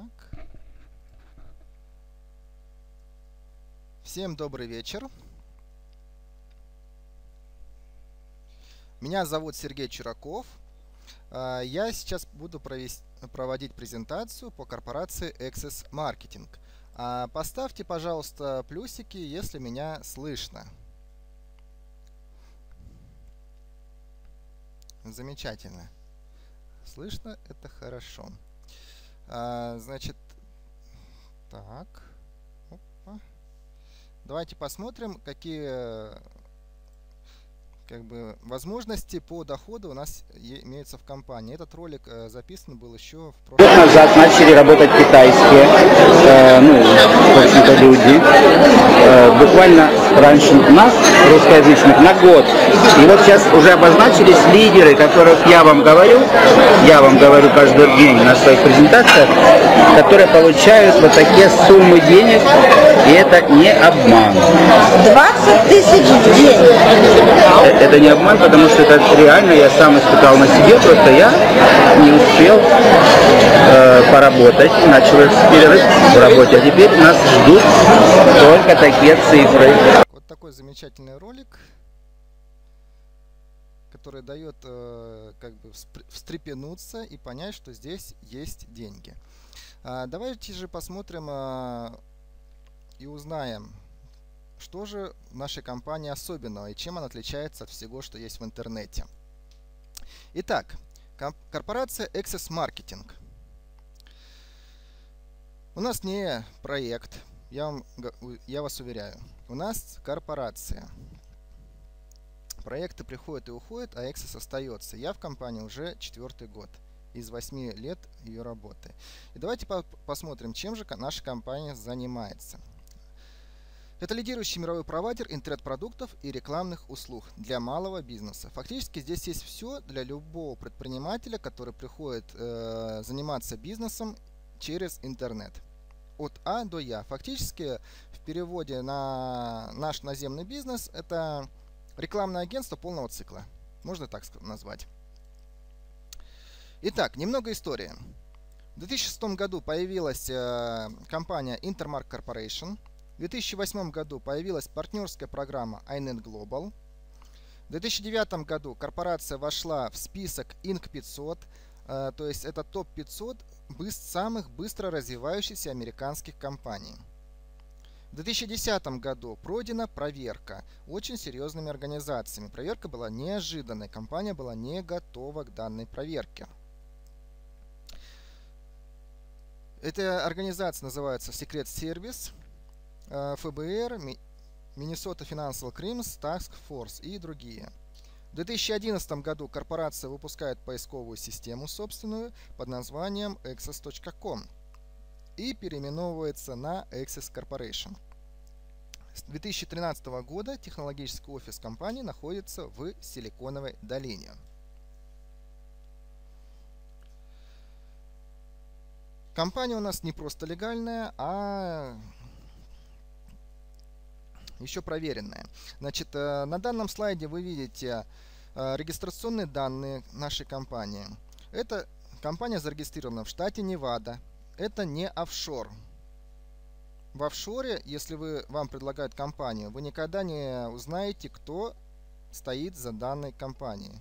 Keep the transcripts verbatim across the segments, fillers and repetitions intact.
Так. Всем добрый вечер. Меня зовут Сергей Чураков. Я сейчас буду провести, проводить презентацию по корпорации Access Marketing. Поставьте, пожалуйста, плюсики, если меня слышно. Замечательно. Слышно, это хорошо. Значит, так. Опа. Давайте посмотрим, какие как бы возможности по доходу у нас имеются в компании. Этот ролик э, записан был еще в прошлом году. Назад начали работать китайские, э, ну, в общем-то, люди. Э, буквально раньше нас, русскоязычных, на год. И вот сейчас уже обозначились лидеры, которых я вам говорю, я вам говорю каждый день на своих презентациях, которые получают вот такие суммы денег, и это не обман. двадцать тысяч в день. Это не обман, потому что это реально, я сам испытал на себе, просто я не успел э, поработать, начал перерыв в работе, а теперь нас ждут только такие цифры. Вот такой замечательный ролик, который дает э, как бы встрепенуться и понять, что здесь есть деньги. А, давайте же посмотрим э, и узнаем, что же в нашей компании особенного и чем она отличается от всего, что есть в интернете. Итак, корпорация Access Marketing. У нас не проект, я, вам, я вас уверяю. У нас корпорация. Проекты приходят и уходят, а Access остается. Я в компании уже четвертый год из восьми лет ее работы. И давайте по посмотрим, чем же наша компания занимается. Это лидирующий мировой провайдер интернет-продуктов и рекламных услуг для малого бизнеса. Фактически здесь есть все для любого предпринимателя, который приходит э, заниматься бизнесом через интернет. От А до Я. Фактически в переводе на наш наземный бизнес это рекламное агентство полного цикла. Можно так назвать. Итак, немного истории. В две тысячи шестом году появилась э, компания Intermark Corporation. В две тысячи восьмом году появилась партнерская программа ай нет Global. В две тысячи девятом году корпорация вошла в список инк пятьсот, э, то есть это топ пятьсот самых быстро развивающихся американских компаний. В две тысячи десятом году пройдена проверка очень серьезными организациями. Проверка была неожиданной, компания была не готова к данной проверке. Эта организация называется Secret Service, эф бэ эр, Minnesota Financial Crimes Task Force и другие. В две тысячи одиннадцатом году корпорация выпускает поисковую систему собственную под названием Access точка ком и переименовывается на Access Corporation. С две тысячи тринадцатого года технологический офис компании находится в Силиконовой долине. Компания у нас не просто легальная, а еще проверенная. Значит, на данном слайде вы видите регистрационные данные нашей компании. Эта компания зарегистрирована в штате Невада. Это не офшор. В офшоре, если вы, вам предлагают компанию, вы никогда не узнаете, кто стоит за данной компанией.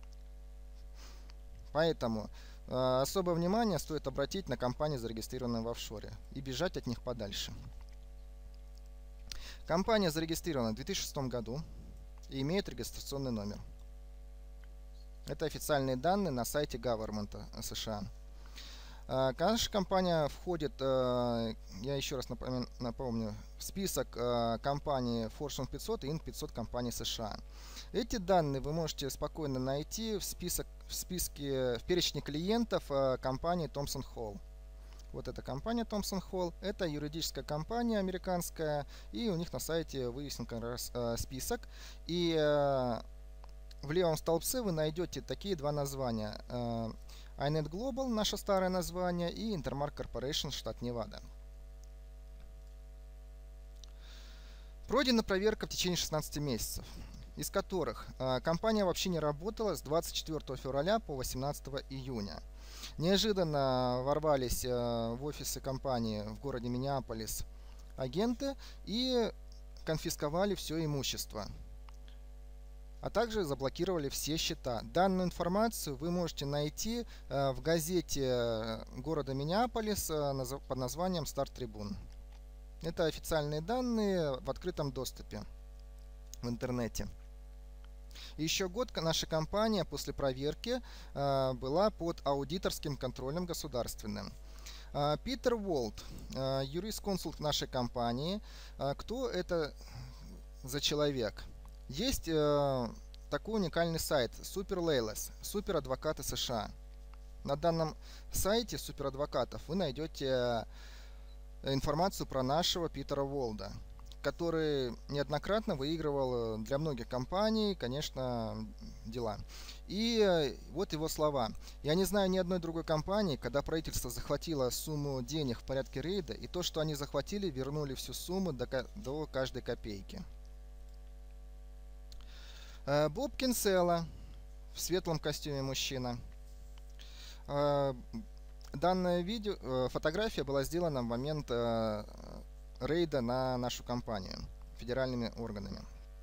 Поэтому э, особое внимание стоит обратить на компании, зарегистрированные в офшоре, и бежать от них подальше. Компания зарегистрирована в две тысячи шестом году и имеет регистрационный номер. Это официальные данные на сайте Government США. Наша компания входит, я еще раз напомню, напомню в список компаний Fortune пятьсот и инк пятьсот компаний США. Эти данные вы можете спокойно найти в, список, в списке, в перечне клиентов компании Thomson Hall. Вот эта компания Thomson Hall, это юридическая компания американская, и у них на сайте вывесен как раз список. И в левом столбце вы найдете такие два названия. ай нет Global, наше старое название, и Intermark Corporation, штат Невада. Пройдена проверка в течение шестнадцати месяцев, из которых э, компания вообще не работала с двадцать четвёртого февраля по восемнадцатое июня. Неожиданно ворвались в офисы компании в городе Миннеаполис агенты и конфисковали все имущество, а также заблокировали все счета. Данную информацию вы можете найти в газете города Миннеаполис под названием Star Tribune. Это официальные данные в открытом доступе в интернете. Еще год наша компания после проверки э, была под аудиторским контролем государственным. Э, Питер Уолт, э, юрисконсульт нашей компании. Э, кто это за человек? Есть э, такой уникальный сайт SuperLawyers, суперадвокаты США. На данном сайте суперадвокатов вы найдете информацию про нашего Питера Уолда, который неоднократно выигрывал для многих компаний, конечно, дела. И вот его слова. «Я не знаю ни одной другой компании, когда правительство захватило сумму денег в порядке рейда, и то, что они захватили, вернули всю сумму до, до каждой копейки». Боб Кинсела в светлом костюме мужчина. Данная видео, фотография была сделана в момент рейда на нашу компанию федеральными органами.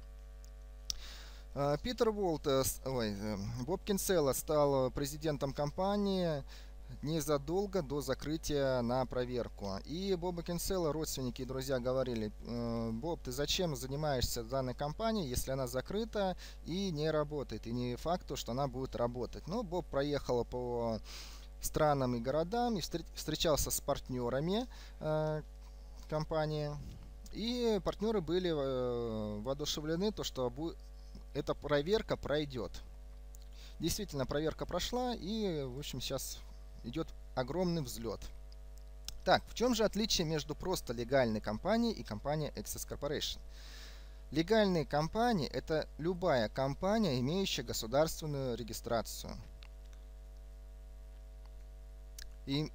Питер Уолт, ой, Боб Кинсела стал президентом компании незадолго до закрытия на проверку. И Боба Кинсела родственники и друзья говорили: Боб, ты зачем занимаешься данной компанией, если она закрыта и не работает, и не факт, что она будет работать. Но Боб проехал по странам и городам и встречался с партнерами компании, и партнеры были воодушевлены, то, что эта проверка пройдет. Действительно, проверка прошла, и, в общем, сейчас идет огромный взлет. Так, в чем же отличие между просто легальной компанией и компанией Access Corporation? Легальные компании — это любая компания, имеющая государственную регистрацию. И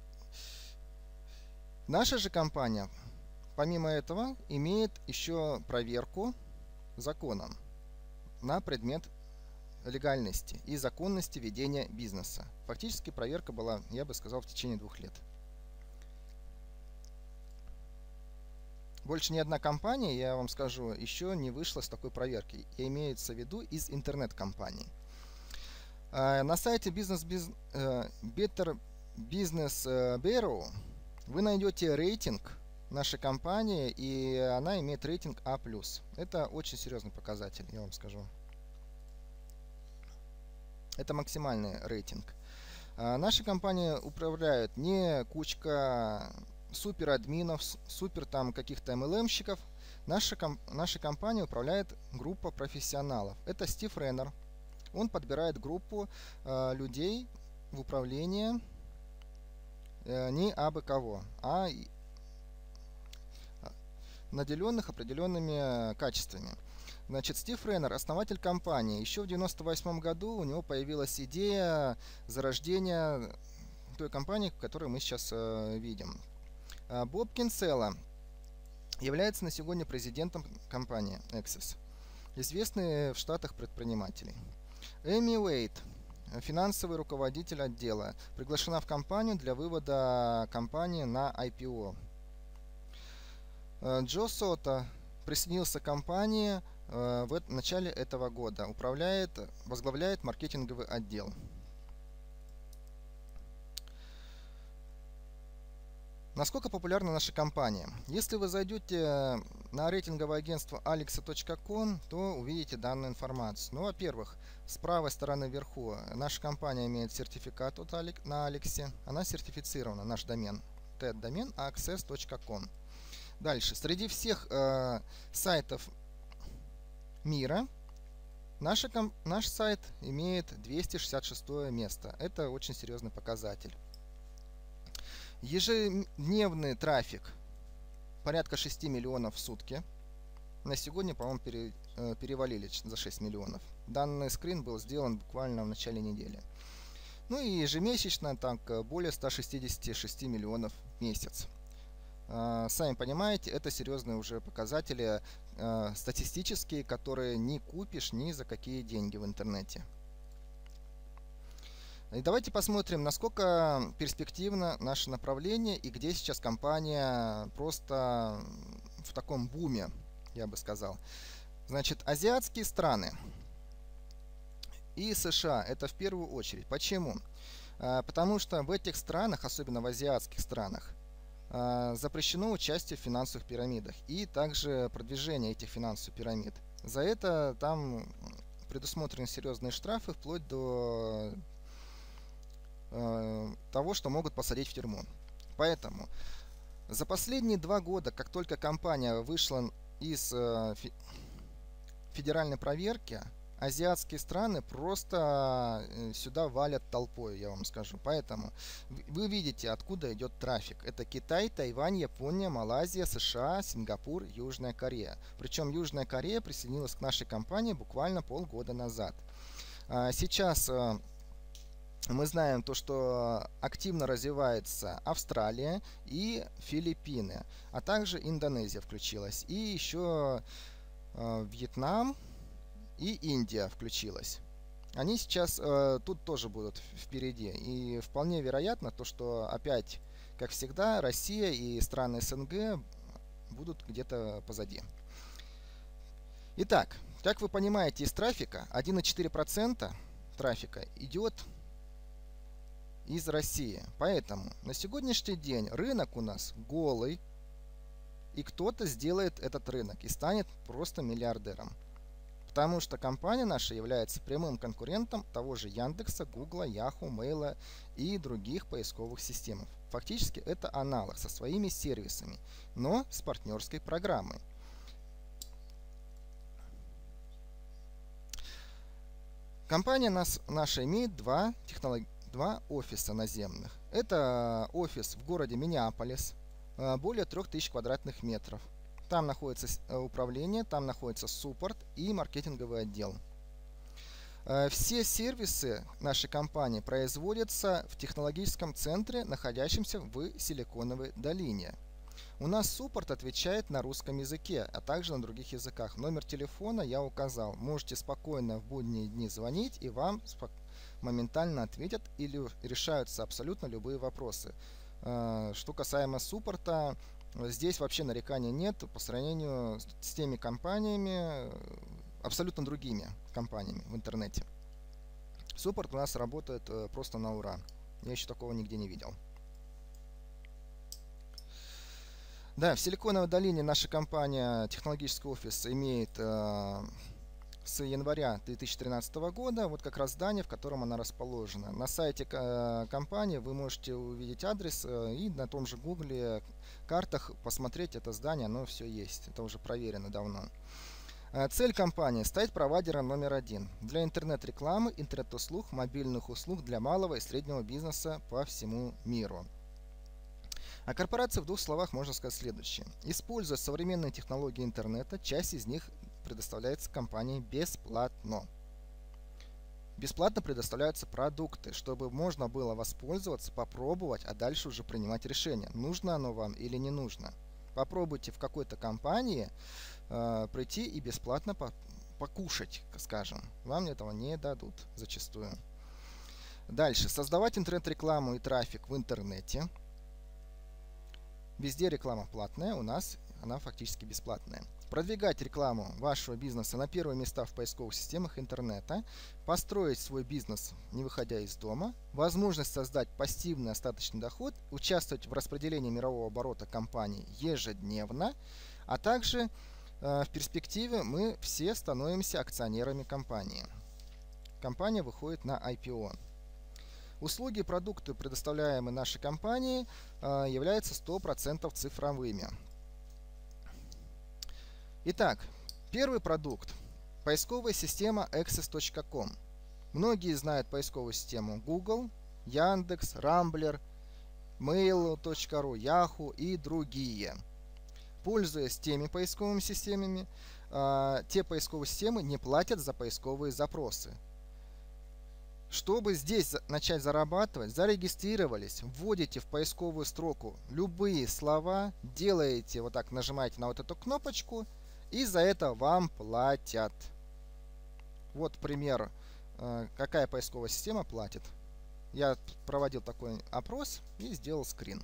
наша же компания, помимо этого, имеет еще проверку законом на предмет легальности и законности ведения бизнеса. Фактически проверка была, я бы сказал, в течение двух лет. Больше ни одна компания, я вам скажу, еще не вышла с такой проверки. И имеется в виду из интернет-компаний. На сайте Business Better Business Bureau вы найдете рейтинг нашей компании, и она имеет рейтинг А плюс. Это очень серьезный показатель, я вам скажу. Это максимальный рейтинг. Наша компания управляет не кучка супер админов, супер там каких-то эм эл эм-щиков. Наша, комп наша компания управляет группа профессионалов. Это Стив Реннер. Он подбирает группу э, людей в управление э, не абы кого, а наделенных определенными качествами. Значит, Стив Реннер, основатель компании. Еще в девяносто восьмом году у него появилась идея зарождения той компании, которую мы сейчас э, видим. Боб Кинсела является на сегодня президентом компании Access, известный в Штатах предпринимателей. Эми Уэйт, финансовый руководитель отдела, приглашена в компанию для вывода компании на ай пи о. Джо Сота присоединился к компании э, в начале этого года, управляет, возглавляет маркетинговый отдел. Насколько популярна наша компания? Если вы зайдете на рейтинговое агентство alexa точка ком, то увидите данную информацию. Ну, во-первых, с правой стороны вверху наша компания имеет сертификат от Alex, на Алексе. Она сертифицирована, наш домен. тег-домен access точка ком. Дальше. Среди всех э, сайтов мира наша, наш сайт имеет двести шестьдесят шестое место. Это очень серьезный показатель. Ежедневный трафик порядка шести миллионов в сутки. На сегодня, по-моему, пере, э, перевалили за шесть миллионов. Данный скрин был сделан буквально в начале недели. Ну и ежемесячно так более ста шестидесяти шести миллионов в месяц. Э, сами понимаете, это серьезные уже показатели э, статистические, которые не купишь ни за какие деньги в интернете. И давайте посмотрим, насколько перспективно наше направление и где сейчас компания просто в таком буме, я бы сказал. Значит, азиатские страны и США это в первую очередь. Почему? Потому что в этих странах, особенно в азиатских странах, запрещено участие в финансовых пирамидах и также продвижение этих финансовых пирамид. За это там предусмотрены серьезные штрафы вплоть до э, того, что могут посадить в тюрьму. Поэтому за последние два года, как только компания вышла из э, фи федеральной проверки, азиатские страны просто сюда валят толпой, я вам скажу. Поэтому вы видите, откуда идет трафик. Это Китай, Тайвань, Япония, Малайзия, США, Сингапур, Южная Корея. Причем Южная Корея присоединилась к нашей компании буквально полгода назад. Сейчас мы знаем то, что активно развивается Австралия и Филиппины, а также Индонезия включилась. И еще Вьетнам и Индия включилась. Они сейчас э, тут тоже будут впереди. И вполне вероятно то, что опять, как всегда, Россия и страны СНГ будут где-то позади. Итак, как вы понимаете из трафика, один и четыре десятых процента трафика идет из России. Поэтому на сегодняшний день рынок у нас голый. И кто-то сделает этот рынок и станет просто миллиардером. Потому что компания наша является прямым конкурентом того же Яндекса, Гугла, Яху, Мейла и других поисковых систем. Фактически это аналог со своими сервисами, но с партнерской программой. Компания нас, наша имеет два, технолог... два офиса наземных. Это офис в городе Миннеаполис, более трёх тысяч квадратных метров. Там находится управление, там находится суппорт и маркетинговый отдел. Все сервисы нашей компании производятся в технологическом центре, находящемся в Силиконовой долине. У нас суппорт отвечает на русском языке, а также на других языках. Номер телефона я указал. Можете спокойно в будние дни звонить, и вам моментально ответят или решаются абсолютно любые вопросы. Что касаемо суппорта, здесь вообще нареканий нет по сравнению с теми компаниями, абсолютно другими компаниями в интернете. Суппорт у нас работает просто на ура. Я еще такого нигде не видел. Да, в Силиконовой долине наша компания, технологический офис, имеет э, с января две тысячи тринадцатого года вот как раз здание, в котором она расположена. На сайте э, компании вы можете увидеть адрес э, и на том же Гугле картах посмотреть это здание, оно все есть. Это уже проверено давно. Э, цель компании – стать провайдером номер один для интернет-рекламы, интернет-услуг, мобильных услуг для малого и среднего бизнеса по всему миру. О корпорации в двух словах можно сказать следующее. Используя современные технологии интернета, часть из них предоставляется компанией бесплатно. Бесплатно предоставляются продукты, чтобы можно было воспользоваться, попробовать, а дальше уже принимать решение, нужно оно вам или не нужно. Попробуйте в какой-то компании э, прийти и бесплатно по покушать, скажем. Вам этого не дадут зачастую. Дальше. Создавать интернет-рекламу и трафик в интернете. Везде реклама платная, у нас она фактически бесплатная. Продвигать рекламу вашего бизнеса на первые места в поисковых системах интернета, построить свой бизнес, не выходя из дома, возможность создать пассивный остаточный доход, участвовать в распределении мирового оборота компании ежедневно, а также э, в перспективе мы все становимся акционерами компании. Компания выходит на ай пи о. Услуги и продукты, предоставляемые нашей компанией, являются сто процентов цифровыми. Итак, первый продукт – поисковая система эксес точка ком. Многие знают поисковую систему Google, Яндекс, Рамблер, мейл точка ру, Yahoo и другие. Пользуясь теми поисковыми системами, те поисковые системы не платят за поисковые запросы. Чтобы здесь начать зарабатывать, зарегистрировались, вводите в поисковую строку любые слова, делаете вот так, нажимаете на вот эту кнопочку, и за это вам платят. Вот пример, какая поисковая система платит. Я проводил такой опрос и сделал скрин.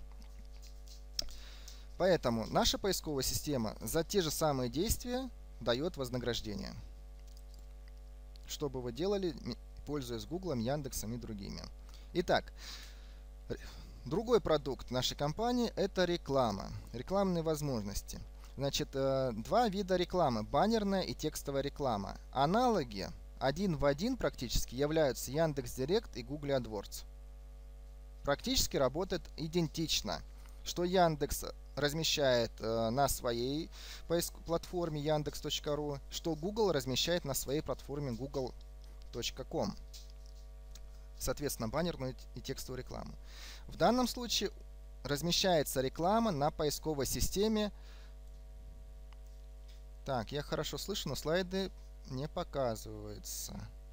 Поэтому наша поисковая система за те же самые действия дает вознаграждение. Что бы вы делали, пользуясь Гуглом, Яндексом и другими. Итак, другой продукт нашей компании – это реклама, рекламные возможности. Значит, два вида рекламы – баннерная и текстовая реклама. Аналоги один в один практически являются Яндекс.Директ и Google AdWords. Практически работает идентично, что Яндекс размещает э, на своей платформе яндекс точка ру, что Google размещает на своей платформе гугл точка ком. Соответственно, баннерную и текстовую рекламу. В данном случае размещается реклама на поисковой системе. Так, я хорошо слышу, но слайды не показываются.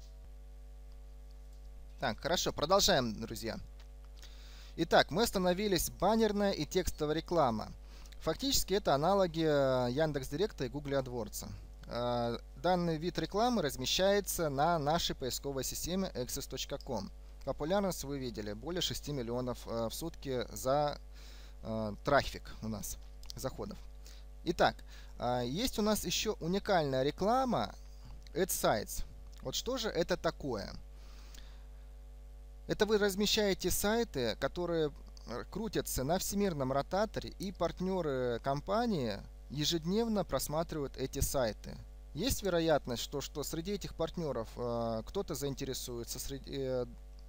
Так, хорошо, продолжаем, друзья. Итак, мы остановились баннерная и текстовая реклама. Фактически это аналоги Яндекс.Директа и Google AdWords. Данный вид рекламы размещается на нашей поисковой системе эксес точка ком. Популярность вы видели, более шести миллионов в сутки за трафик у нас, заходов. Итак, есть у нас еще уникальная реклама AdSites. Вот что же это такое? Это вы размещаете сайты, которые крутятся на всемирном ротаторе, и партнеры компании ежедневно просматривают эти сайты. Есть вероятность, что, что среди этих партнеров э, кто-то заинтересуется среди э,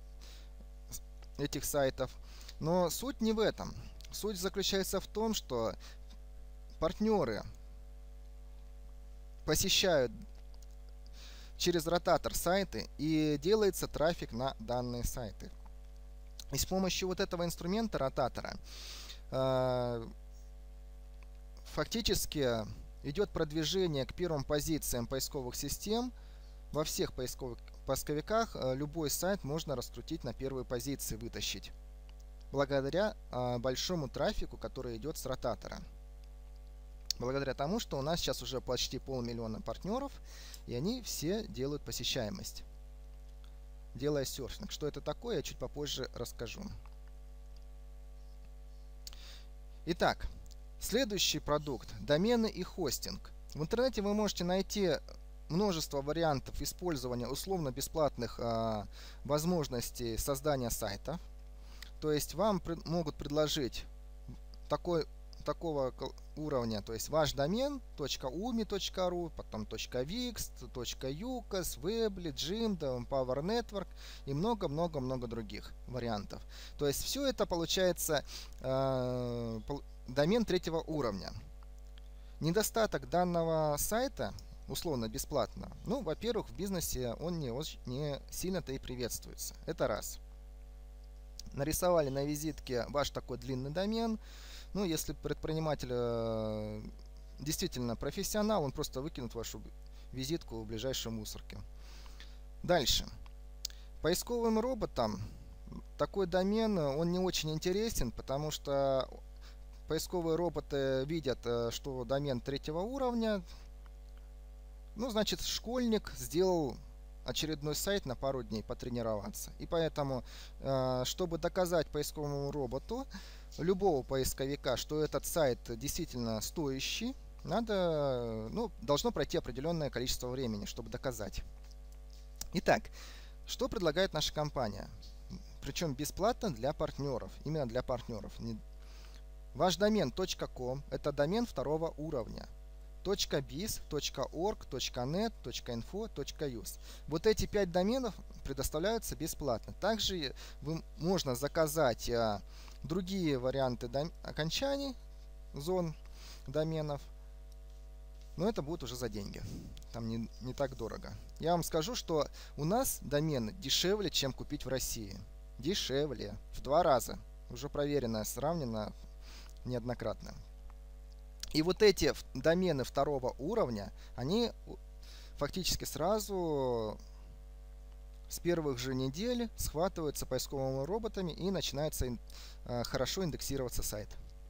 этих сайтов. Но суть не в этом. Суть заключается в том, что партнеры посещают через ротатор сайты, и делается трафик на данные сайты. И с помощью вот этого инструмента ротатора э, фактически идет продвижение к первым позициям поисковых систем. Во всех поисковых поисковиках э, любой сайт можно раскрутить на первые позиции, вытащить, благодаря э, большому трафику, который идет с ротатора. Благодаря тому, что у нас сейчас уже почти полмиллиона партнеров, и они все делают посещаемость, делая серфинг. Что это такое, я чуть попозже расскажу. Итак, следующий продукт – домены и хостинг. В интернете вы можете найти множество вариантов использования условно-бесплатных а, возможностей создания сайтов. То есть вам пред, могут предложить такой такого уровня, то есть ваш домен .umi точка ру, потом .wix, .ucas, Weebly, Jimdo, Power Network и много-много-много других вариантов. То есть все это получается э, домен третьего уровня. Недостаток данного сайта, условно бесплатно, ну, во-первых, в бизнесе он не, не сильно-то и приветствуется. Это раз. Нарисовали на визитке ваш такой длинный домен. Ну, если предприниматель э, действительно профессионал, он просто выкинет вашу визитку в ближайшей мусорке. Дальше. Поисковым роботам такой домен, он не очень интересен, потому что поисковые роботы видят, что домен третьего уровня. Ну, значит, школьник сделал очередной сайт на пару дней потренироваться. И поэтому, э, чтобы доказать поисковому роботу, любого поисковика, что этот сайт действительно стоящий, надо, ну, должно пройти определенное количество времени, чтобы доказать. Итак, что предлагает наша компания? Причем бесплатно для партнеров, именно для партнеров. Ваш домен .com – это домен второго уровня. .biz, .org, .net, .info, .use. Вот эти пять доменов предоставляются бесплатно. Также вы, можно заказать а, другие варианты дом, окончаний зон доменов, но это будет уже за деньги. Там не, не так дорого. Я вам скажу, что у нас домены дешевле, чем купить в России. Дешевле. В два раза. Уже проверено, сравнено неоднократно. И вот эти домены второго уровня, они фактически сразу с первых же недель схватываются поисковыми роботами и начинается э, хорошо индексироваться сайт.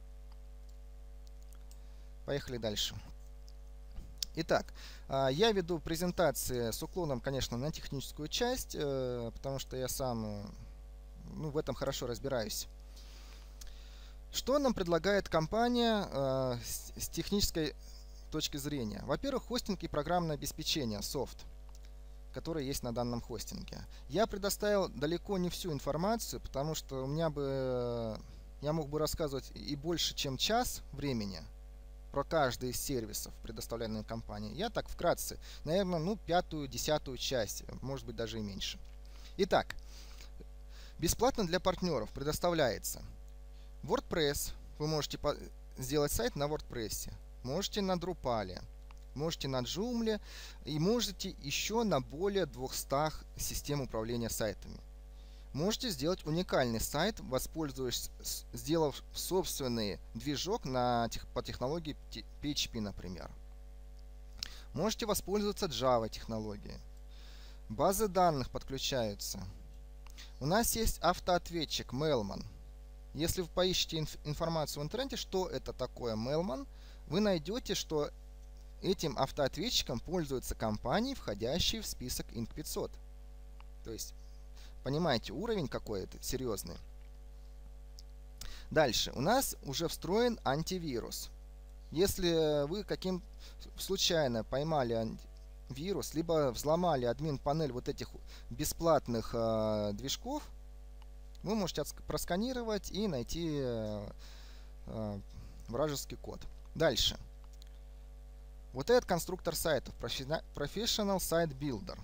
Поехали дальше. Итак, э, я веду презентации с уклоном, конечно, на техническую часть, э, потому что я сам ну, в этом хорошо разбираюсь. Что нам предлагает компания э, с, с технической точки зрения? Во-первых, хостинг и программное обеспечение, софт, который есть на данном хостинге. Я предоставил далеко не всю информацию, потому что у меня бы, я мог бы рассказывать и больше, чем час времени про каждый из сервисов, предоставляемых компанией. Я так вкратце, наверное, ну, пятую, десятую часть, может быть, даже и меньше. Итак, бесплатно для партнеров предоставляется WordPress. Вы можете сделать сайт на WordPress, можете на Drupal, можете на Joomla и можете еще на более двухстах систем управления сайтами. Можете сделать уникальный сайт, воспользуясь, сделав собственный движок на, по технологии пи эйч пи, например. Можете воспользоваться Java технологией. Базы данных подключаются. У нас есть автоответчик Mailman. Если вы поищете инф информацию в интернете, что это такое Mailman, вы найдете, что этим автоответчиком пользуются компании, входящие в список инк пятьсот. То есть, понимаете, уровень какой-то серьезный. Дальше. У нас уже встроен антивирус. Если вы каким случайно поймали вирус, либо взломали админ-панель вот этих бесплатных э, движков, вы можете просканировать и найти э, э, вражеский код. Дальше. Вот этот конструктор сайтов, Professional Site Builder,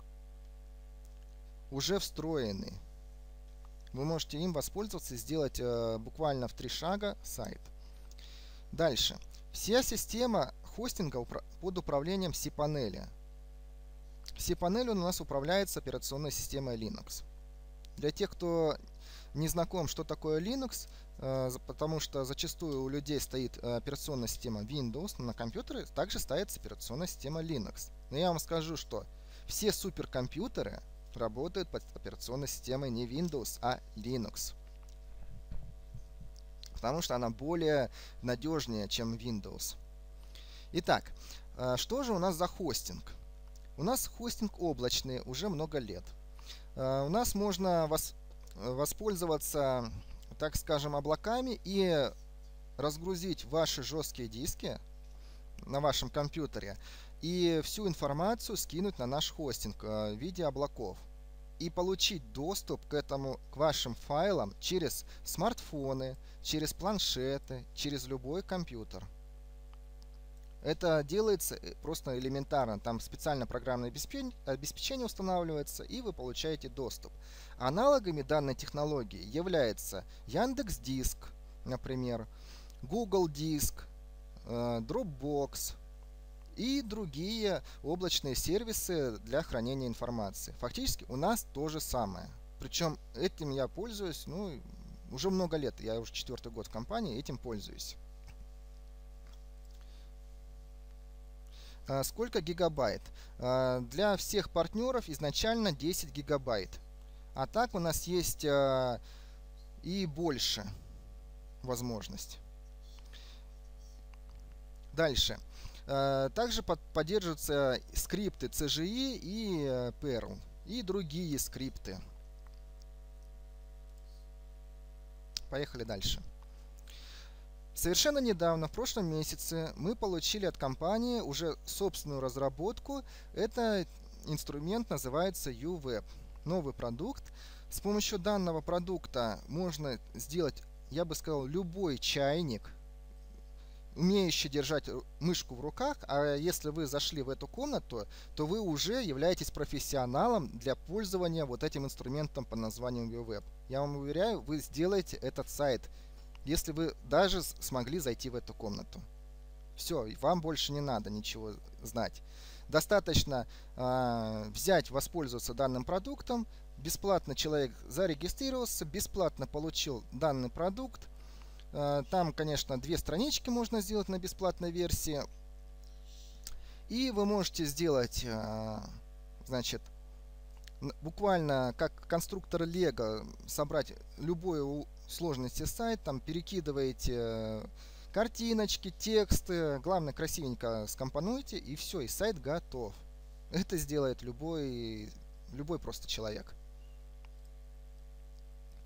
уже встроенный. Вы можете им воспользоваться и сделать э, буквально в три шага сайт. Дальше. Вся система хостинга упра под управлением cPanel. cPanel у нас управляется операционной системой Linux. Для тех, кто не знаком, что такое Linux, э, потому что зачастую у людей стоит э, операционная система Windows, но на компьютере также ставится операционная система Linux. Но я вам скажу, что все суперкомпьютеры работают под операционной системой не Windows, а Linux. Потому что она более надежнее, чем Windows. Итак, э, что же у нас за хостинг? У нас хостинг облачный уже много лет. Э, у нас можно вос воспользоваться, так скажем, облаками и разгрузить ваши жесткие диски на вашем компьютере и всю информацию скинуть на наш хостинг э, в виде облаков и получить доступ к этому, к вашим файлам через смартфоны, через планшеты, через любой компьютер. Это делается просто элементарно. Там специально программное обеспечение устанавливается, и вы получаете доступ. Аналогами данной технологии являются Яндекс.Диск, например, Google Диск, Dropbox и другие облачные сервисы для хранения информации. Фактически у нас то же самое. Причем этим я пользуюсь, ну, уже много лет. Я уже четвертый год в компании, этим пользуюсь. Сколько гигабайт? Для всех партнеров изначально десять гигабайт. А так у нас есть и больше возможность. Дальше. Также поддерживаются скрипты си джи и и Perl и другие скрипты. Поехали дальше. Совершенно недавно, в прошлом месяце, мы получили от компании уже собственную разработку. Это инструмент называется YouWeb. Новый продукт. С помощью данного продукта можно сделать, я бы сказал, любой чайник, умеющий держать мышку в руках. А если вы зашли в эту комнату, то вы уже являетесь профессионалом для пользования вот этим инструментом под названием YouWeb. Я вам уверяю, вы сделаете этот сайт, если вы даже смогли зайти в эту комнату. Все, вам больше не надо ничего знать. Достаточно э, взять, воспользоваться данным продуктом. Бесплатно человек зарегистрировался, бесплатно получил данный продукт. Э, там, конечно, две странички можно сделать на бесплатной версии. И вы можете сделать, э, значит, буквально как конструктор Лего, собрать любую сложности сайт, там перекидываете картиночки, тексты, главное красивенько скомпонуйте, и все, и сайт готов. Это сделает любой, любой просто человек.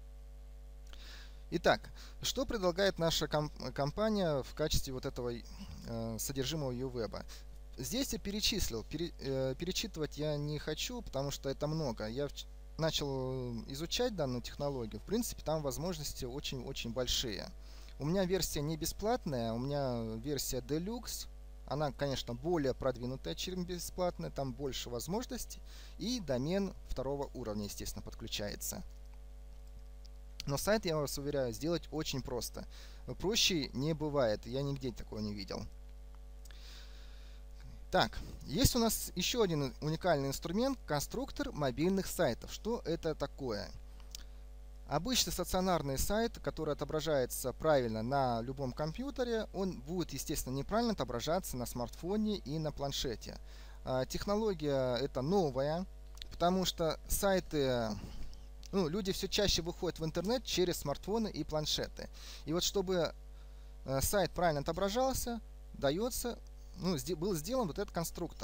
Итак, что предлагает наша комп компания в качестве вот этого э, содержимого YouWeb? Здесь я перечислил, пере, э, перечитывать я не хочу, потому что это много. Я в, начал изучать данную технологию. В принципе, там возможности очень-очень большие. У меня версия не бесплатная, у меня версия Deluxe. Она, конечно, более продвинутая, чем бесплатная, там больше возможностей. И домен второго уровня, естественно, подключается. Но сайт, я вас уверяю, сделать очень просто. Проще не бывает, я нигде такого не видел. Так, есть у нас еще один уникальный инструмент — конструктор мобильных сайтов. Что это такое? Обычный стационарный сайт, который отображается правильно на любом компьютере, он будет, естественно, неправильно отображаться на смартфоне и на планшете. Технология эта новая, потому что сайты... Ну, люди все чаще выходят в интернет через смартфоны и планшеты. И вот чтобы э, сайт правильно отображался, дается, ну, был сделан вот этот конструктор.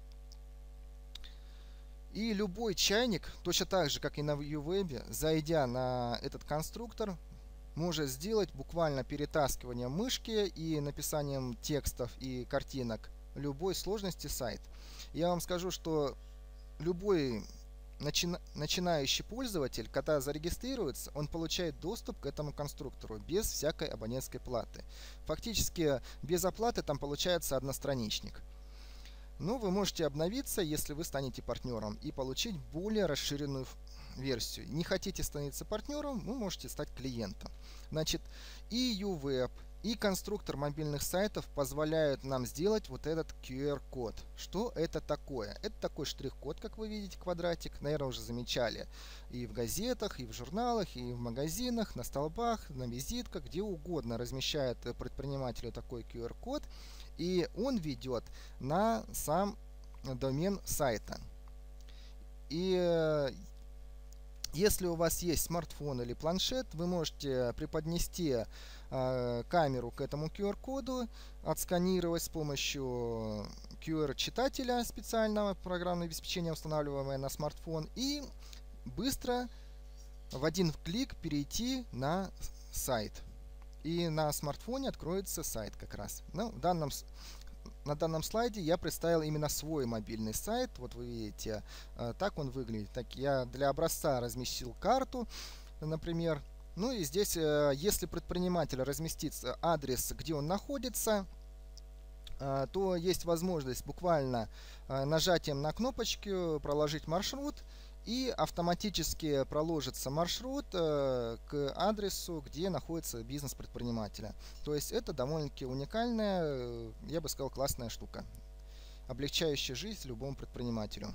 И любой чайник, точно так же, как и на YouWeb, зайдя на этот конструктор, может сделать буквально перетаскиванием мышки и написанием текстов и картинок любой сложности сайт. Я вам скажу, что любой Начи... начинающий пользователь, когда зарегистрируется, он получает доступ к этому конструктору без всякой абонентской платы. Фактически без оплаты там получается одностраничник. Но вы можете обновиться, если вы станете партнером, и получить более расширенную версию. Не хотите становиться партнером, вы можете стать клиентом. Значит, и YouWeb, и конструктор мобильных сайтов позволяют нам сделать вот этот ку ар-код. Что это такое? Это такой штрих-код, как вы видите, квадратик. Наверное, уже замечали и в газетах, и в журналах, и в магазинах, на столбах, на визитках, где угодно размещает предпринимателю такой ку ар-код. И он ведет на сам домен сайта. И если у вас есть смартфон или планшет, вы можете преподнести э, камеру к этому ку ар-коду, отсканировать с помощью ку ар-читателя специального программного обеспечения, устанавливаемое на смартфон, и быстро в один клик перейти на сайт. И на смартфоне откроется сайт как раз. Ну, в данном На данном слайде я представил именно свой мобильный сайт. Вот вы видите, так он выглядит. Так, я для образца разместил карту, например. Ну и здесь, если предприниматель разместит адрес, где он находится, то есть возможность буквально нажатием на кнопочку проложить маршрут, и автоматически проложится маршрут э, к адресу, где находится бизнес предпринимателя. То есть это довольно-таки уникальная, я бы сказал, классная штука, облегчающая жизнь любому предпринимателю.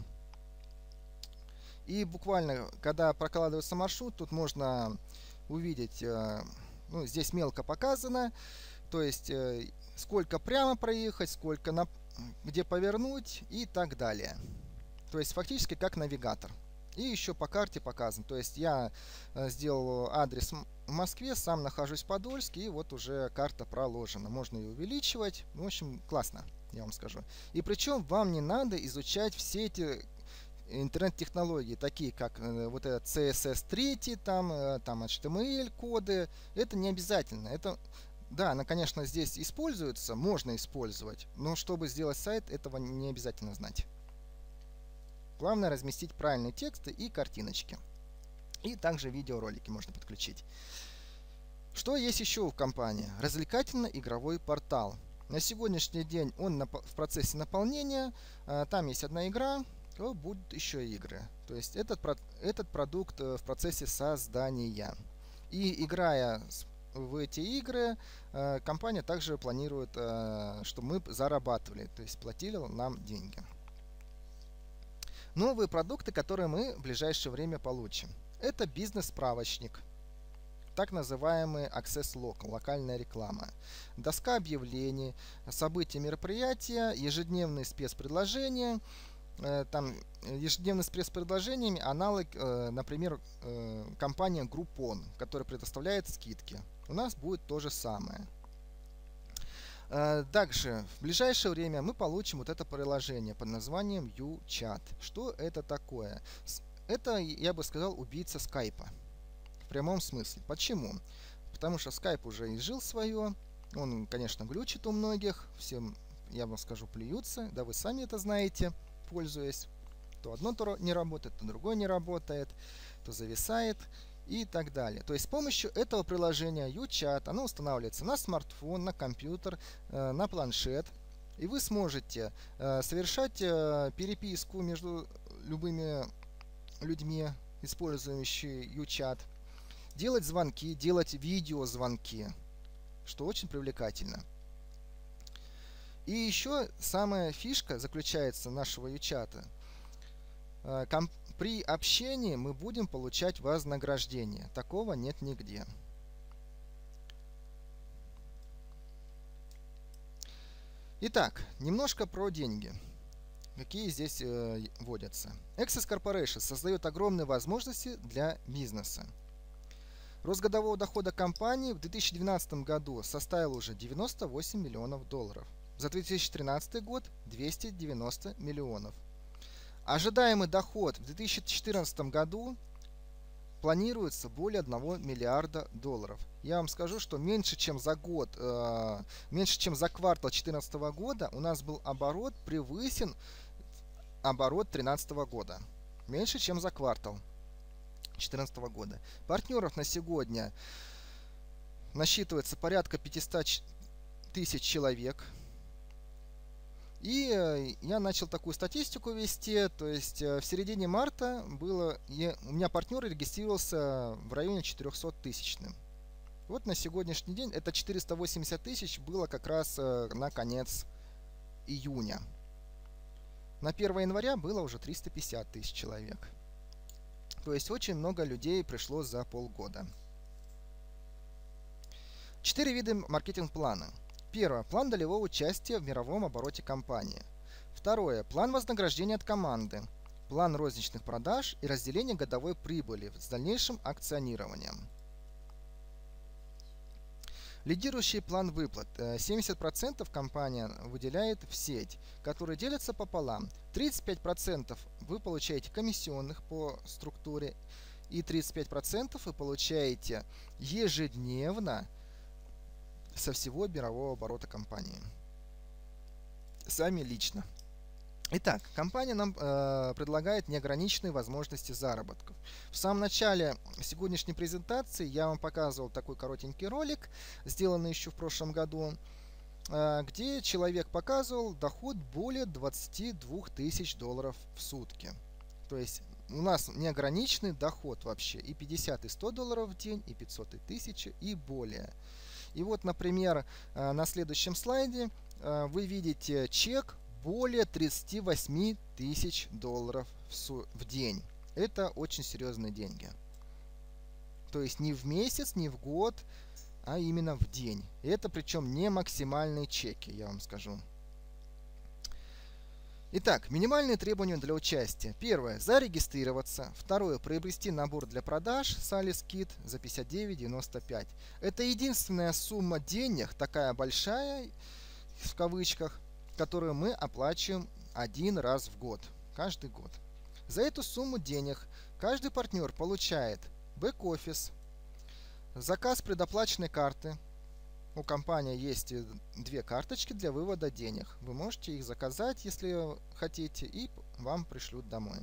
И буквально, когда прокладывается маршрут, тут можно увидеть, э, ну, здесь мелко показано, то есть э, сколько прямо проехать, сколько на, где повернуть и так далее. То есть фактически как навигатор. И еще по карте показан. То есть я э, сделал адрес в Москве, сам нахожусь в Подольске, и вот уже карта проложена. Можно ее увеличивать. В общем, классно, я вам скажу. И причем вам не надо изучать все эти интернет-технологии, такие как э, вот этот си эс эс три, там, э, там эйч ти эм эль-коды. Это не обязательно. Это, да, она, конечно, здесь используется, можно использовать, но чтобы сделать сайт, этого не обязательно знать. Главное разместить правильные тексты и картиночки. И также видеоролики можно подключить. Что есть еще в компании? Развлекательно-игровой портал. На сегодняшний день он в процессе наполнения. Там есть одна игра, то будут еще игры. То есть этот, этот продукт в процессе создания. И играя в эти игры, компания также планирует, чтобы мы зарабатывали, то есть платили нам деньги. Новые продукты, которые мы в ближайшее время получим. Это бизнес-справочник, так называемый Access Local, локальная реклама, доска объявлений, события, мероприятия, ежедневные спецпредложения. Там ежедневные спецпредложениями аналог, например, компания Groupon, которая предоставляет скидки. У нас будет то же самое. Также в ближайшее время мы получим вот это приложение под названием YouChat. Что это такое? Это, я бы сказал, убийца скайпа. В прямом смысле. Почему? потому что Skype уже изжил свое. Он, конечно, глючит у многих. Всем, я вам скажу, плюются. Да вы сами это знаете, пользуясь. То одно то не работает, то другое не работает, то зависает и так далее. То есть с помощью этого приложения YouChat оно устанавливается на смартфон, на компьютер, э, на планшет. И вы сможете э, совершать э, переписку между любыми людьми, использующими YouChat, делать звонки, делать видеозвонки, что очень привлекательно. И еще самая фишка заключается нашего YouChat. Э, при общении мы будем получать вознаграждение. Такого нет нигде. Итак, немножко про деньги. Какие здесь э, вводятся. Access Corporation создает огромные возможности для бизнеса. Рост годового дохода компании в две тысячи двенадцатом году составил уже девяносто восемь миллионов долларов. За две тысячи тринадцатый год двести девяносто миллионов. Ожидаемый доход в две тысячи четырнадцатом году планируется более одного миллиарда долларов. Я вам скажу, что меньше чем за год, э, меньше чем за квартал две тысячи четырнадцатого года у нас был оборот превысен оборот две тысячи тринадцатого года. Меньше чем за квартал две тысячи четырнадцатого года. Партнеров на сегодня насчитывается порядка пятьсот тысяч человек. И э, я начал такую статистику вести, то есть э, в середине марта было, я, у меня партнер регистрировался в районе четырёхсот тысяч. Вот на сегодняшний день это четыреста восемьдесят тысяч было как раз э, на конец июня. На первое января было уже триста пятьдесят тысяч человек. То есть очень много людей пришло за полгода. Четыре вида маркетинг-плана. Первое. План долевого участия в мировом обороте компании. Второе. План вознаграждения от команды. План розничных продаж и разделение годовой прибыли с дальнейшим акционированием. Лидирующий план выплат. семьдесят процентов компания выделяет в сеть, которые делятся пополам. тридцать пять процентов вы получаете комиссионных по структуре и тридцать пять процентов вы получаете ежедневно со всего мирового оборота компании. Сами лично. Итак, компания нам э, предлагает неограниченные возможности заработков. В самом начале сегодняшней презентации я вам показывал такой коротенький ролик, сделанный еще в прошлом году, э, где человек показывал доход более двадцати двух тысяч долларов в сутки. То есть у нас неограниченный доход вообще. И пятьдесят, и сто долларов в день, и пятьсот, и тысяча, и более. И вот, например, на следующем слайде вы видите чек более тридцати восьми тысяч долларов в день. Это очень серьезные деньги. То есть не в месяц, не в год, а именно в день. И это причем не максимальные чеки, я вам скажу. Итак, минимальные требования для участия. Первое. Зарегистрироваться. Второе. Приобрести набор для продаж Салис Кит за пятьдесят девять девяносто пять. Это единственная сумма денег, такая большая, в кавычках, которую мы оплачиваем один раз в год. Каждый год. За эту сумму денег каждый партнер получает бэк-офис, заказ предоплаченной карты. У компании есть две карточки для вывода денег. Вы можете их заказать, если хотите, и вам пришлют домой.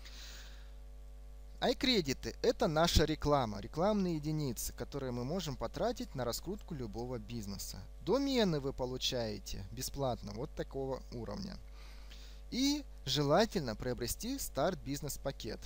iCredit – это наша реклама, рекламные единицы, которые мы можем потратить на раскрутку любого бизнеса. Домены вы получаете бесплатно, вот такого уровня. И желательно приобрести старт-бизнес-пакет.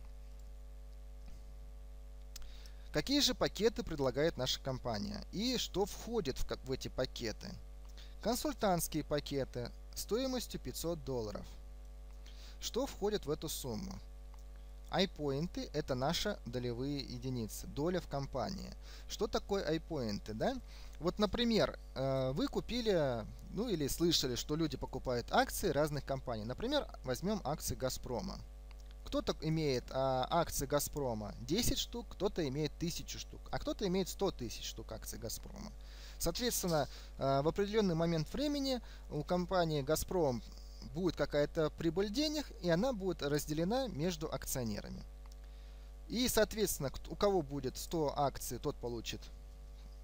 Какие же пакеты предлагает наша компания и что входит в, в эти пакеты? Консультантские пакеты стоимостью пятьсот долларов. Что входит в эту сумму? iPoint – это наши долевые единицы, доля в компании. Что такое iPoint, да? Вот, например, вы купили, ну или слышали, что люди покупают акции разных компаний. Например, возьмем акции Газпрома. Кто-то имеет а, акции Газпрома десять штук, кто-то имеет тысячу штук, а кто-то имеет сто тысяч штук акций Газпрома. Соответственно, а, в определенный момент времени у компании Газпром будет какая-то прибыль денег, и она будет разделена между акционерами. И, соответственно, у кого будет сто акций, тот получит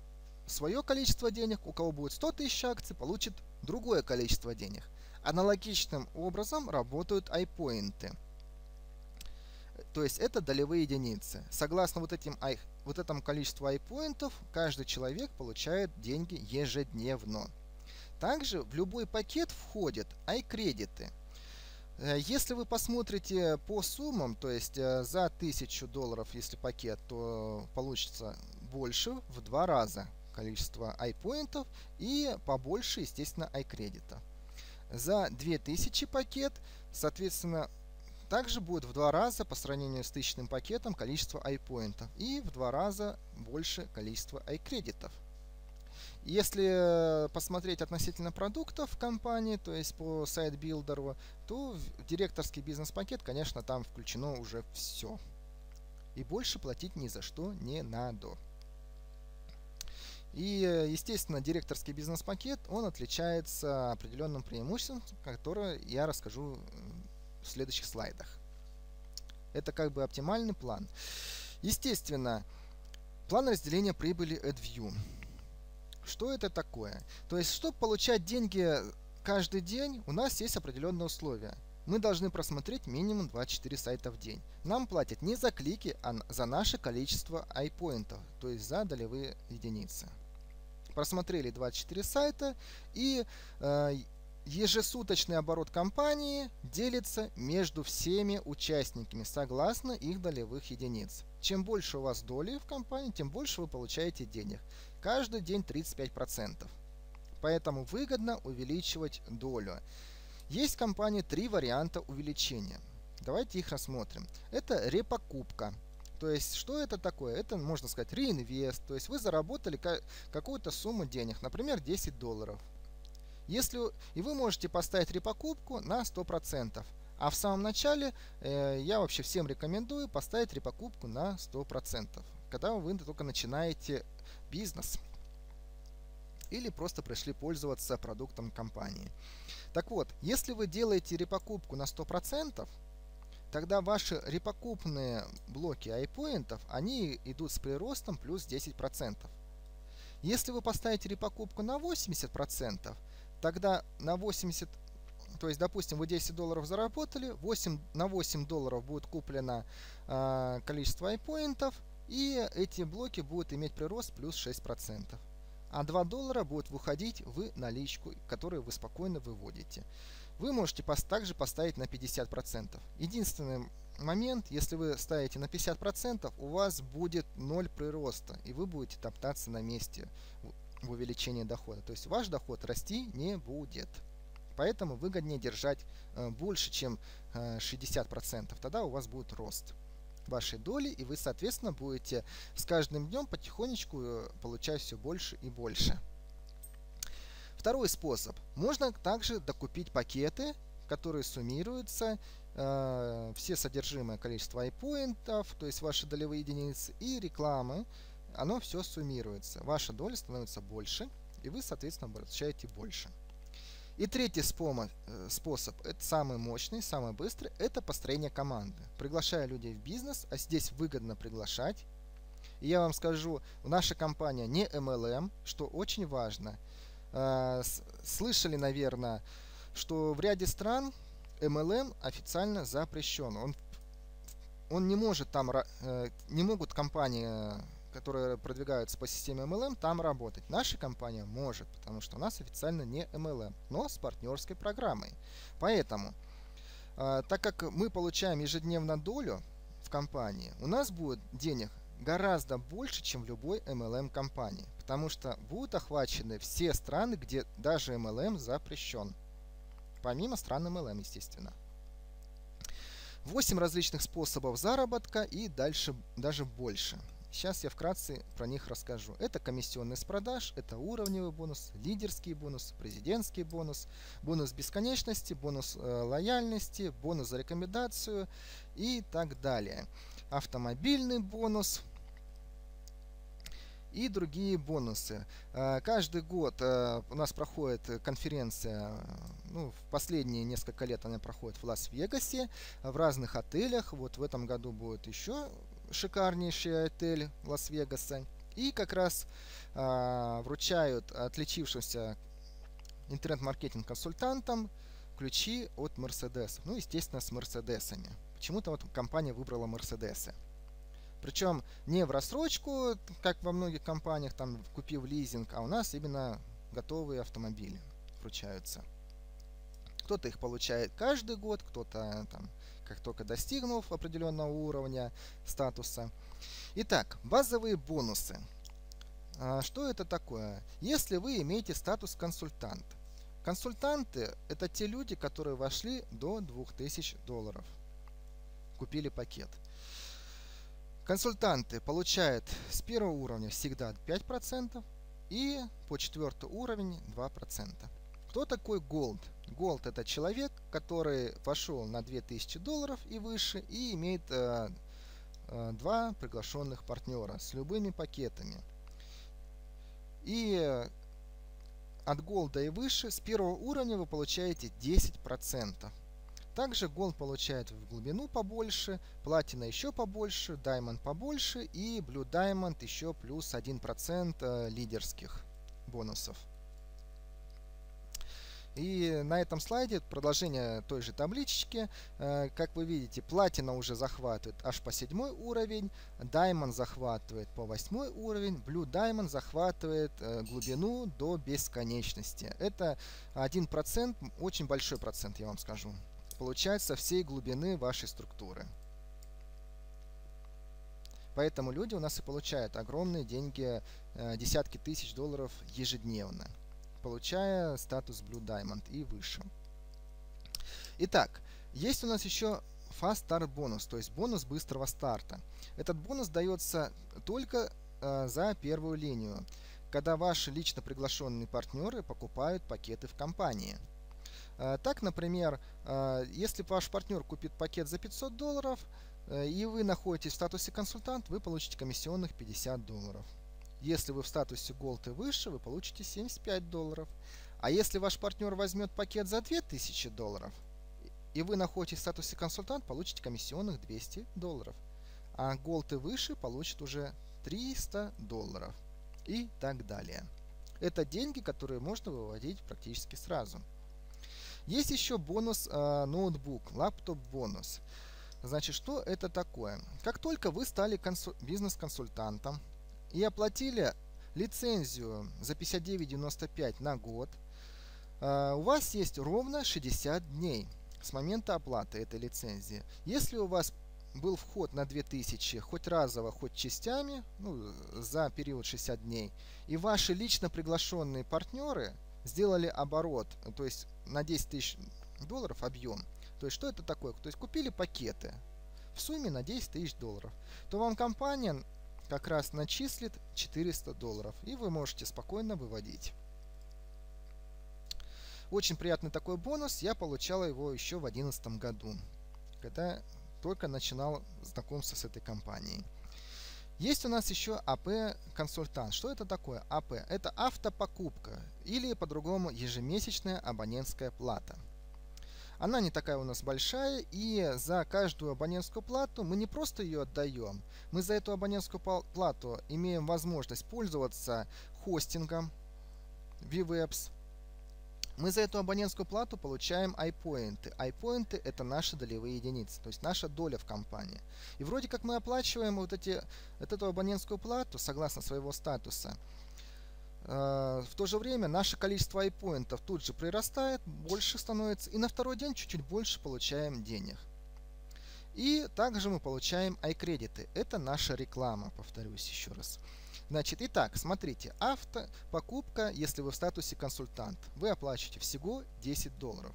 свое количество денег, у кого будет сто тысяч акций, получит другое количество денег. Аналогичным образом работают айпоинты. То есть это долевые единицы. Согласно вот, этим, вот этому количеству айпоинтов, каждый человек получает деньги ежедневно. Также в любой пакет входят айкредиты. Если вы посмотрите по суммам, то есть за тысячу долларов, если пакет, то получится больше в два раза количество айпоинтов и побольше, естественно, айкредита. За две тысячи пакет, соответственно, также будет в два раза по сравнению с тысячным пакетом количество айпоинтов и в два раза больше количество айкредитов. Если посмотреть относительно продуктов компании, то есть по сайт-билдеру, то в директорский бизнес-пакет, конечно, там включено уже все. И больше платить ни за что не надо. И, естественно, директорский бизнес-пакет, он отличается определенным преимуществом, которое я расскажу в следующих слайдах. Это как бы оптимальный план. Естественно, план разделения прибыли AdView. Что это такое? То есть, чтобы получать деньги каждый день, у нас есть определенные условия. Мы должны просмотреть минимум двадцать четыре сайта в день. Нам платят не за клики, а за наше количество айпоинтов, то есть за долевые единицы. Просмотрели двадцать четыре сайта, и э, ежесуточный оборот компании делится между всеми участниками согласно их долевых единиц. Чем больше у вас доли в компании, тем больше вы получаете денег. Каждый день тридцать пять процентов. Поэтому выгодно увеличивать долю. Есть в компании три варианта увеличения. Давайте их рассмотрим. Это репокупка. То есть, что это такое? Это, можно сказать, реинвест. То есть, вы заработали какую-то сумму денег, например, десять долларов. Если, и вы можете поставить репокупку на сто процентов. А в самом начале э, я вообще всем рекомендую поставить репокупку на сто процентов, когда вы только начинаете бизнес или просто пришли пользоваться продуктом компании. Так вот, если вы делаете репокупку на сто процентов, тогда ваши репокупные блоки айпоинтов, они идут с приростом плюс десять процентов. Если вы поставите репокупку на восемьдесят процентов, тогда на восемьдесят процентов, то есть, допустим, вы десять долларов заработали, восемь, на восемь долларов будет куплено э, количество айпоинтов, и эти блоки будут иметь прирост плюс шесть процентов. А два доллара будут выходить в наличку, которую вы спокойно выводите. Вы можете пос также поставить на пятьдесят процентов. Единственный момент, если вы ставите на пятьдесят процентов, у вас будет ноль прироста, и вы будете топтаться на месте в увеличении дохода. То есть ваш доход расти не будет. Поэтому выгоднее держать э, больше, чем э, шестьдесят процентов. Тогда у вас будет рост вашей доли, и вы, соответственно, будете с каждым днем потихонечку получать все больше и больше. Второй способ. Можно также докупить пакеты, которые суммируются, э, все содержимое количество айпоинтов, то есть ваши долевые единицы, и рекламы. Оно все суммируется. Ваша доля становится больше, и вы, соответственно, получаете больше. И третий способ, это самый мощный, самый быстрый, это построение команды. Приглашая людей в бизнес, а здесь выгодно приглашать. И я вам скажу, наша компания не эм эл эм, что очень важно. Слышали, наверное, что в ряде стран эм эл эм официально запрещен. Он, он не может там, не могут компании, которые продвигаются по системе эм эл эм, там работать. Наша компания может, потому что у нас официально не эм эл эм, но с партнерской программой. Поэтому, э, так как мы получаем ежедневно долю в компании, у нас будет денег гораздо больше, чем в любой эм эл эм-компании, потому что будут охвачены все страны, где даже эм эл эм запрещен. Помимо стран эм эл эм, естественно. восемь различных способов заработка и дальше даже больше. Сейчас я вкратце про них расскажу. Это комиссионные с продаж, это уровневый бонус, лидерский бонус, президентский бонус, бонус бесконечности, бонус э, лояльности, бонус за рекомендацию и так далее. Автомобильный бонус и другие бонусы. Э, каждый год э, у нас проходит конференция, ну, в последние несколько лет она проходит в Лас-Вегасе, в разных отелях. Вот в этом году будет еще шикарнейший отель Лас-Вегаса. И как раз э, вручают отличившимся интернет-маркетинг-консультантам ключи от Мерседесов. Ну, естественно, с Мерседесами. Почему-то вот компания выбрала Мерседесы. Причем не в рассрочку, как во многих компаниях, там купив лизинг, а у нас именно готовые автомобили вручаются. Кто-то их получает каждый год, кто-то там, как только достигнув определенного уровня статуса. Итак, базовые бонусы. А, что это такое? Если вы имеете статус консультант. Консультанты – это те люди, которые вошли до двух тысяч долларов. Купили пакет. Консультанты получают с первого уровня всегда пять процентов и по четвертый уровень два процента. Кто такой Gold? Gold – это человек, который вошел на две тысячи долларов и выше и имеет э, э, два приглашенных партнера с любыми пакетами. И э, от Gold и выше с первого уровня вы получаете десять процентов. Также Gold получает в глубину побольше, Platinum еще побольше, Diamond побольше и Blue Diamond еще плюс один процент э, лидерских бонусов. И на этом слайде продолжение той же таблички. Э, как вы видите, Platinum уже захватывает аж по седьмой уровень, Diamond захватывает по восьмой уровень, Blue Diamond захватывает э, глубину до бесконечности. Это один процент, очень большой процент, я вам скажу. Получается всей глубины вашей структуры. Поэтому люди у нас и получают огромные деньги, э, десятки тысяч долларов ежедневно, получая статус Blue Diamond и выше. Итак, есть у нас еще Fast Start бонус, то есть бонус быстрого старта. Этот бонус дается только э, за первую линию, когда ваши лично приглашенные партнеры покупают пакеты в компании. Э, так, например, э, если ваш партнер купит пакет за пятьсот долларов, э, и вы находитесь в статусе консультант, вы получите комиссионных пятьдесят долларов. Если вы в статусе Gold и выше, вы получите семьдесят пять долларов. А если ваш партнер возьмет пакет за две тысячи долларов, и вы находитесь в статусе консультант, получите комиссионных двести долларов. А Gold и выше получит уже триста долларов. И так далее. Это деньги, которые можно выводить практически сразу. Есть еще бонус э, ноутбук, лаптоп бонус. Значит, что это такое? Как только вы стали консуль... бизнес-консультантом, и оплатили лицензию за пятьдесят девять девяносто пять на год, э, у вас есть ровно шестьдесят дней с момента оплаты этой лицензии. Если у вас был вход на две тысячи хоть разово, хоть частями, ну, за период шестьдесят дней, и ваши лично приглашенные партнеры сделали оборот, то есть на десять тысяч долларов объем, то есть что это такое? То есть купили пакеты в сумме на десять тысяч долларов, то вам компания как раз начислит четыреста долларов, и вы можете спокойно выводить. Очень приятный такой бонус, я получал его еще в две тысячи одиннадцатом году, когда только начинал знакомство с этой компанией. Есть у нас еще эй пи-консультант. Что это такое эй пи? Это автопокупка, или по-другому ежемесячная абонентская плата. Она не такая у нас большая, и за каждую абонентскую плату мы не просто ее отдаем, мы за эту абонентскую плату имеем возможность пользоваться хостингом VWebs. Мы за эту абонентскую плату получаем айпоинты. Айпоинты — это наши долевые единицы, то есть наша доля в компании. И вроде как мы оплачиваем вот, эти, вот эту абонентскую плату согласно своего статуса. В то же время наше количество айпоинтов тут же прирастает, больше становится, и на второй день чуть-чуть больше получаем денег. И также мы получаем айкредиты. Это наша реклама, повторюсь еще раз. Значит, итак, смотрите, автопокупка, если вы в статусе консультант, вы оплачиваете всего десять долларов.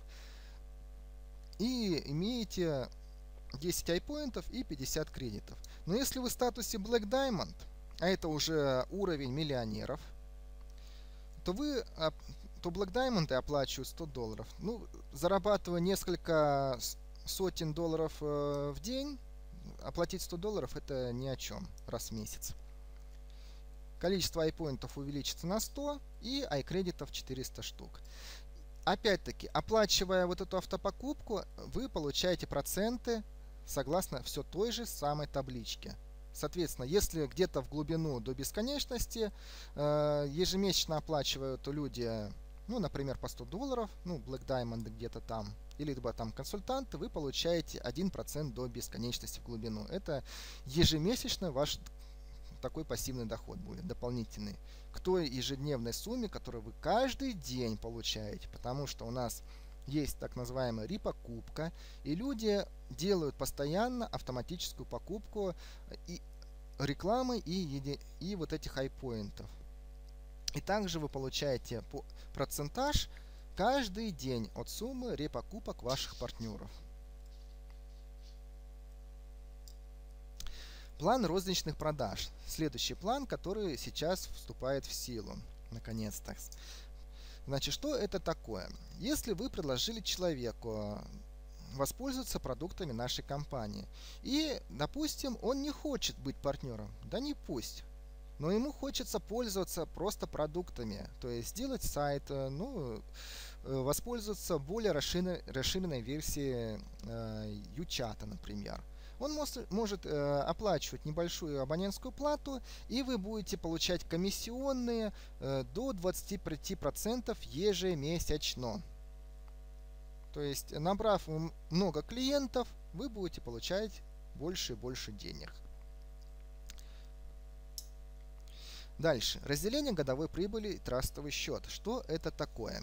И имеете десять айпоинтов и пятьдесят кредитов. Но если вы в статусе Black Diamond, а это уже уровень миллионеров, то вы, то Black Diamond оплачивают сто долларов. Ну, зарабатывая несколько сотен долларов э, в день, оплатить сто долларов это ни о чем раз в месяц. Количество айпоинтов увеличится на сто и айкредитов четыреста штук. Опять-таки, оплачивая вот эту автопокупку, вы получаете проценты согласно все той же самой табличке. Соответственно, если где-то в глубину до бесконечности э, ежемесячно оплачивают люди, ну, например, по сто долларов, ну, Black Diamond где-то там, или либо там консультанты, вы получаете один процент до бесконечности в глубину. Это ежемесячно ваш такой пассивный доход будет, дополнительный, к той ежедневной сумме, которую вы каждый день получаете, потому что у нас есть так называемая репокупка, и люди делают постоянно автоматическую покупку и рекламы и, еди, и вот этих хайпоинтов. И также вы получаете по процентаж каждый день от суммы репокупок ваших партнеров. План розничных продаж. Следующий план, который сейчас вступает в силу. Наконец-то. Значит, что это такое? Если вы предложили человеку воспользоваться продуктами нашей компании, и, допустим, он не хочет быть партнером, да не пусть, но ему хочется пользоваться просто продуктами, то есть сделать сайт, ну, воспользоваться более расширенной, расширенной версией э, ю-чата, например. Он может, может э, оплачивать небольшую абонентскую плату, и вы будете получать комиссионные э, до двадцати пяти процентов ежемесячно. То есть, набрав много клиентов, вы будете получать больше и больше денег. Дальше. Разделение годовой прибыли и трастовый счет. Что это такое?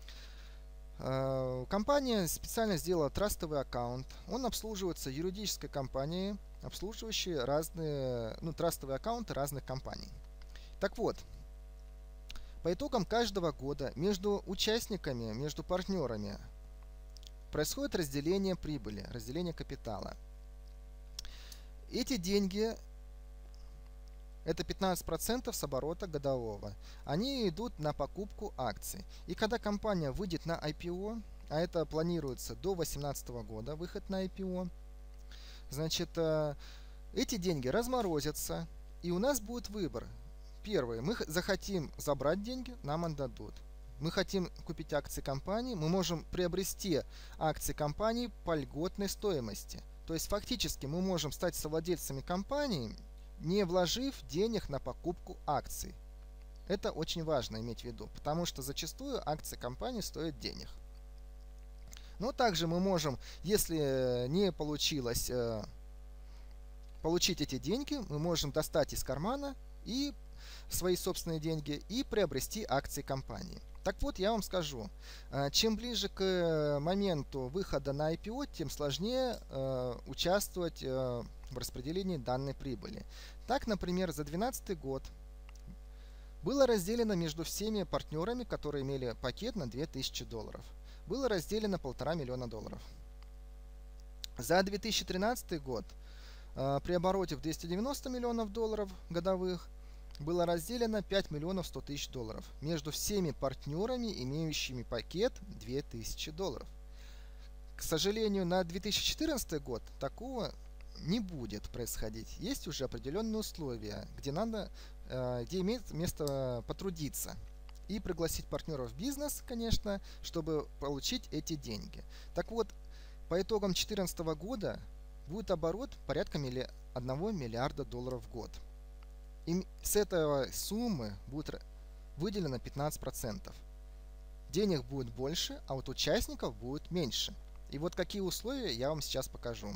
Компания специально сделала трастовый аккаунт. Он обслуживается юридической компанией, обслуживающей разные, ну, трастовые аккаунты разных компаний. Так вот, по итогам каждого года между участниками, между партнерами происходит разделение прибыли, разделение капитала. Эти деньги, это пятнадцать процентов с оборота годового. Они идут на покупку акций. И когда компания выйдет на ай пи о, а это планируется до две тысячи восемнадцатого года, выход на ай пи о, значит, эти деньги разморозятся, и у нас будет выбор. Первый. Мы захотим забрать деньги, нам отдадут. Мы хотим купить акции компании, мы можем приобрести акции компании по льготной стоимости. То есть фактически мы можем стать совладельцами компании, не вложив денег на покупку акций. Это очень важно иметь в виду, потому что зачастую акции компании стоят денег. Но также мы можем, если не получилось э, получить эти деньги, мы можем достать из кармана и свои собственные деньги и приобрести акции компании. Так вот, я вам скажу, э, чем ближе к моменту выхода на ай пи о, тем сложнее э, участвовать э, в распределении данной прибыли. Так, например, за две тысячи двенадцатый год было разделено между всеми партнерами, которые имели пакет на две тысячи долларов. Было разделено полтора миллиона долларов. За две тысячи тринадцатый год э, при обороте в двести девяносто миллионов долларов годовых было разделено пять миллионов сто тысяч долларов между всеми партнерами, имеющими пакет две тысячи долларов. К сожалению, на две тысячи четырнадцатый год такого не будет происходить. Есть уже определенные условия, где надо, э, где имеет место потрудиться и пригласить партнеров в бизнес, конечно, чтобы получить эти деньги. Так вот, по итогам две тысячи четырнадцатого года будет оборот порядка милли... одного миллиарда долларов в год. И с этой суммы будет выделено пятнадцать процентов. Денег будет больше, а вот участников будет меньше. И вот какие условия я вам сейчас покажу.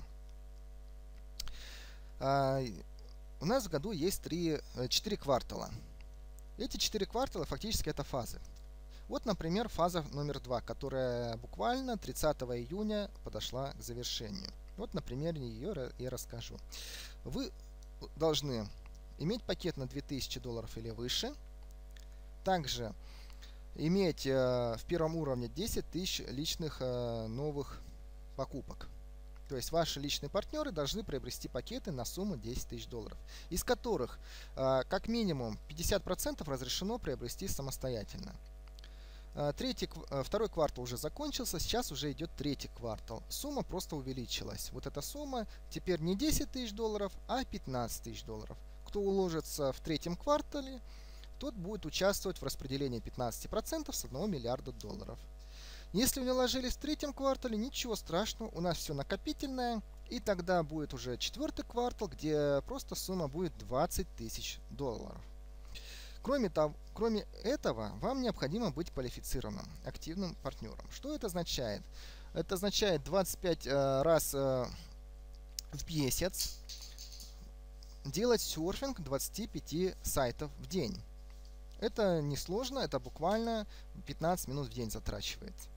У нас в году есть три, четыре квартала. Эти четыре квартала фактически это фазы. Вот, например, фаза номер два, которая буквально тридцатого июня подошла к завершению. Вот, например, ее я расскажу. Вы должны иметь пакет на две тысячи долларов или выше. Также иметь э, в первом уровне десять тысяч личных э, новых покупок. То есть ваши личные партнеры должны приобрести пакеты на сумму десять тысяч долларов, из которых э, как минимум пятьдесят процентов разрешено приобрести самостоятельно. Э, третий, э, второй квартал уже закончился, сейчас уже идет третий квартал. Сумма просто увеличилась. Вот эта сумма теперь не десять тысяч долларов, а пятнадцать тысяч долларов. Кто уложится в третьем квартале, тот будет участвовать в распределении пятнадцати процентов с одного миллиарда долларов. Если вы не ложились в третьем квартале, ничего страшного, у нас все накопительное, И тогда будет уже четвертый квартал, где просто сумма будет двадцать тысяч долларов. Кроме того, кроме этого, вам необходимо быть квалифицированным активным партнером. Что это означает? Это означает двадцать пять э, раз э, в месяц делать серфинг двадцати пяти сайтов в день. Это несложно, это буквально пятнадцать минут в день затрачивается.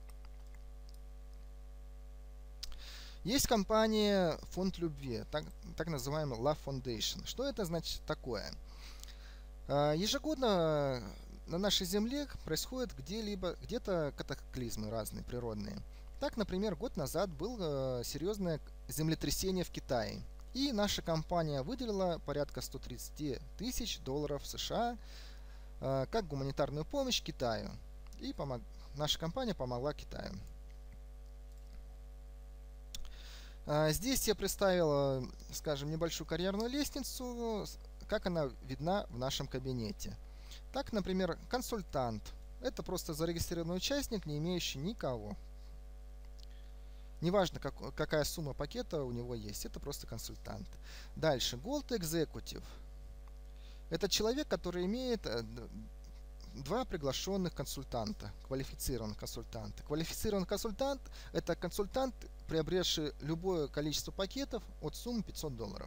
Есть компания Фонд любви, так, так называемый Love Foundation. Что это значит такое? Ежегодно на нашей Земле происходят где-либо, где-то катаклизмы разные, природные. Так, например, год назад было серьезное землетрясение в Китае. И наша компания выделила порядка ста тридцати тысяч долларов США как гуманитарную помощь Китаю. И помог... наша компания помогла Китаю. Здесь я представил, скажем, небольшую карьерную лестницу, как она видна в нашем кабинете. Так, например, консультант. Это просто зарегистрированный участник, не имеющий никого. Неважно, как, какая сумма пакета у него есть, это просто консультант. Дальше, Gold Executive. Это человек, который имеет два приглашенных консультанта, квалифицированных консультанта. Квалифицированный консультант – это консультант, приобретший любое количество пакетов от суммы пятьсот долларов.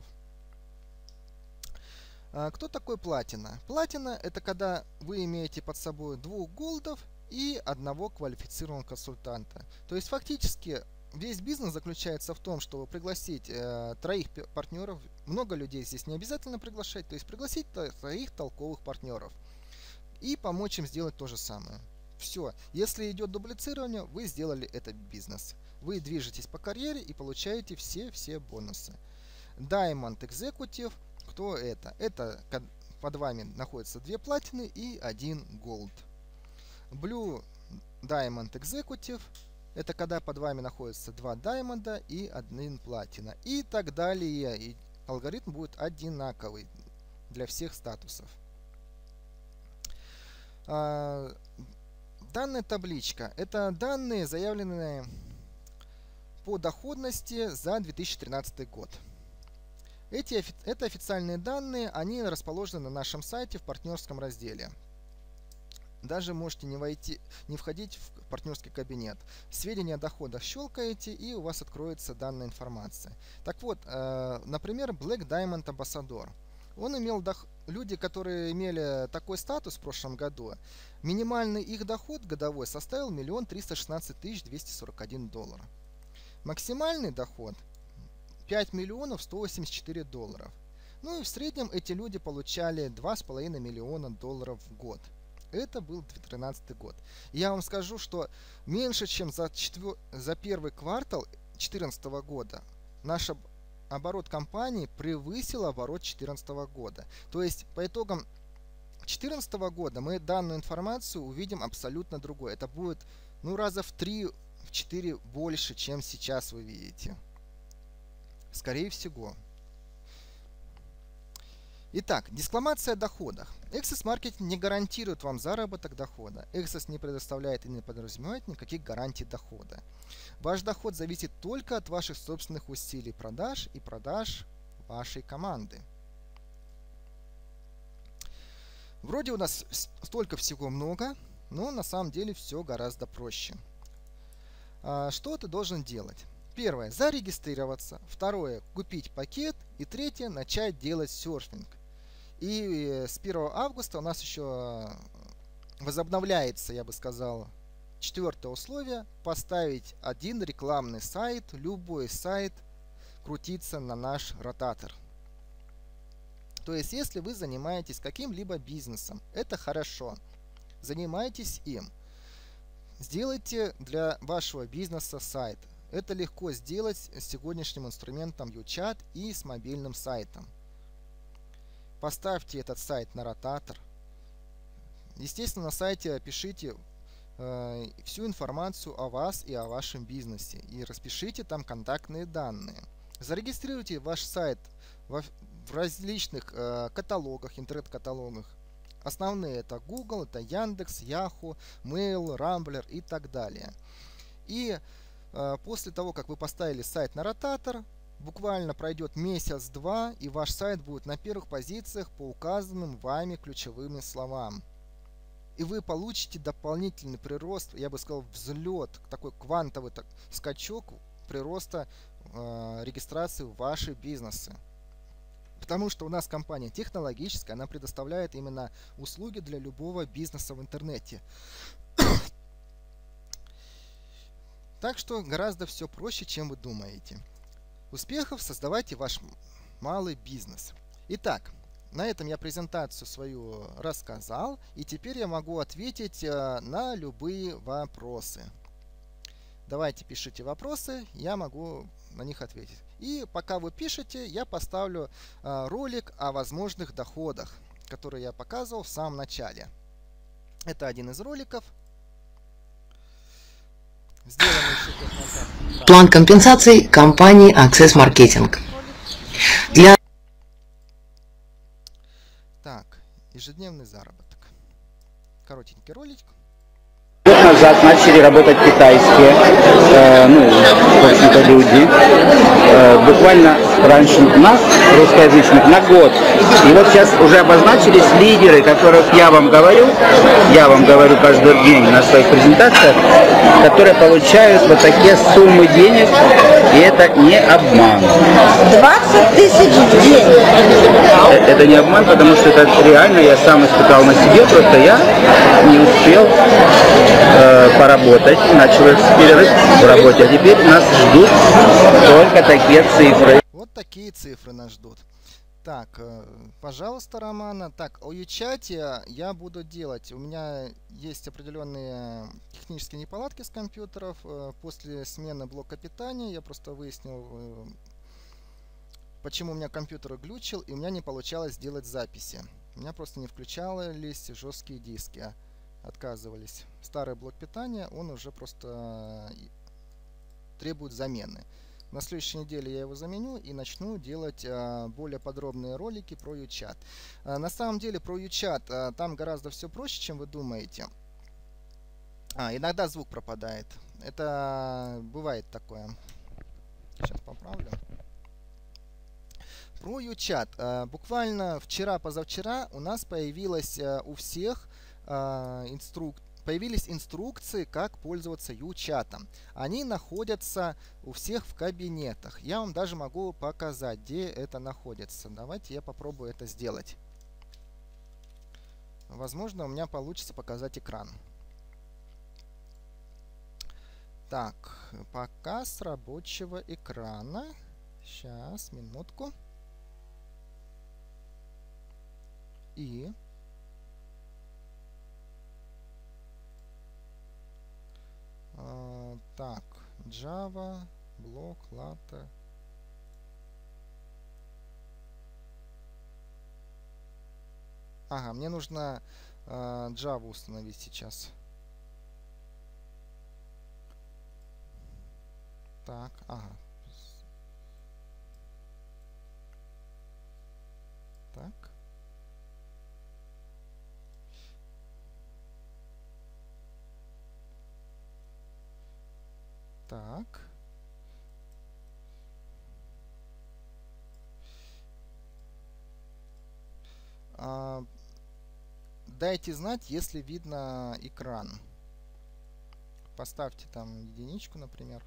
Кто такой платина? Платина – это когда вы имеете под собой двух голдов и одного квалифицированного консультанта. То есть фактически весь бизнес заключается в том, чтобы пригласить э, троих партнеров. Много людей здесь не обязательно приглашать, то есть пригласить троих толковых партнеров и помочь им сделать то же самое. Все. Если идет дублицирование, вы сделали этот бизнес. Вы движетесь по карьере и получаете все-все бонусы. Diamond Executive. Кто это? Это под вами находятся две платины и один голд. Blue Diamond Executive. Это когда под вами находятся два даймонда и один платина. И так далее. И алгоритм будет одинаковый для всех статусов. А, данная табличка. Это данные, заявленные по доходности за две тысячи тринадцатый год. Эти, это официальные данные, они расположены на нашем сайте в партнерском разделе. Даже можете не, войти, не входить в партнерский кабинет. Сведения о доходах щелкаете, и у вас откроется данная информация. Так вот, э, например, Black Diamond Ambassador. Он имел дох... Люди, которые имели такой статус в прошлом году, минимальный их доход годовой составил один миллион триста шестнадцать тысяч двести сорок один доллар. Максимальный доход пять миллионов сто восемьдесят четыре долларов. Ну и в среднем эти люди получали два с половиной миллиона долларов в год. Это был две тысячи тринадцатый год. И я вам скажу, что меньше чем за, четвер... за первый квартал две тысячи четырнадцатого года наш оборот компании превысил оборот две тысячи четырнадцатого года. То есть по итогам две тысячи четырнадцатого года мы данную информацию увидим абсолютно другой. Это будет ну раза в три-четыре больше, чем сейчас вы видите. Скорее всего. Итак, дискламация о доходах. Access Marketing не гарантирует вам заработок дохода. Access не предоставляет и не подразумевает никаких гарантий дохода. Ваш доход зависит только от ваших собственных усилий продаж и продаж вашей команды. Вроде у нас столько всего много, но на самом деле все гораздо проще. А что ты должен делать? Первое. Зарегистрироваться. Второе. Купить пакет. И третье. Начать делать серфинг. И с первого августа у нас еще возобновляется, я бы сказал, четвертое условие. Поставить один рекламный сайт. Любой сайт крутиться на наш ротатор. То есть, если вы занимаетесь каким-либо бизнесом, это хорошо. Занимайтесь им. Сделайте для вашего бизнеса сайт. Это легко сделать с сегодняшним инструментом YouChat и с мобильным сайтом. Поставьте этот сайт на ротатор. Естественно, на сайте пишите э, всю информацию о вас и о вашем бизнесе. И распишите там контактные данные. Зарегистрируйте ваш сайт во, в различных э, каталогах, интернет-каталогах. Основные это Google, это Яндекс, Yahoo, Mail, Rambler и так далее. И после того, как вы поставили сайт на ротатор, Буквально пройдет месяц-два, и ваш сайт будет на первых позициях по указанным вами ключевым словам. И вы получите дополнительный прирост, я бы сказал, взлет, такой квантовый так, скачок прироста э, регистрации в ваши бизнесы. Потому что у нас компания технологическая, она предоставляет именно услуги для любого бизнеса в интернете. Так что гораздо все проще, чем вы думаете. Успехов, создавайте ваш малый бизнес. Итак, на этом я презентацию свою рассказал, и теперь я могу ответить э, на любые вопросы. Давайте пишите вопросы, я могу на них ответить. И пока вы пишете, я поставлю э, ролик о возможных доходах, который я показывал в самом начале. Это один из роликов. Сделанный еще год назад. План компенсаций компании Access Marketing. Для... Так, ежедневный заработок. Коротенький ролик. Год назад начали работать китайские, э, ну, в общем-то, люди. Э, буквально раньше нас, русскоязычных, на год. И вот сейчас уже обозначились лидеры, которых я вам говорю, я вам говорю каждый день на своих презентациях, которые получают вот такие суммы денег, и это не обман. двадцать тысяч в день. Это не обман, потому что это реально, я сам испытал на себе, просто я не успел поработать, начал перерыв в работе, а теперь нас ждут только такие цифры. Вот такие цифры нас ждут. Так, пожалуйста, Романа. Так, о ючате я буду делать. У меня есть определенные технические неполадки с компьютеров. После смены блока питания я просто выяснил, почему у меня компьютер глючил, и у меня не получалось сделать записи. У меня просто не включались жесткие диски. Отказывались. Старый блок питания, он уже просто требует замены. На следующей неделе я его заменю и начну делать а, более подробные ролики про ючат. А, на самом деле про ючат а, там гораздо все проще, чем вы думаете. А, иногда звук пропадает. Это бывает такое. Сейчас поправлю. Про ючат. А, буквально вчера-позавчера у нас появилась а, у всех Инструк... появились инструкции, как пользоваться ючатом. Они находятся у всех в кабинетах. Я вам даже могу показать, где это находится. Давайте я попробую это сделать. Возможно, у меня получится показать экран. Так, показ рабочего экрана. Сейчас, минутку. И... Uh, так, Java, блок, латте. Ага, мне нужно uh, Java установить сейчас. Так, ага. Так. Так. А, дайте знать, если видно экран. Поставьте там единичку, например.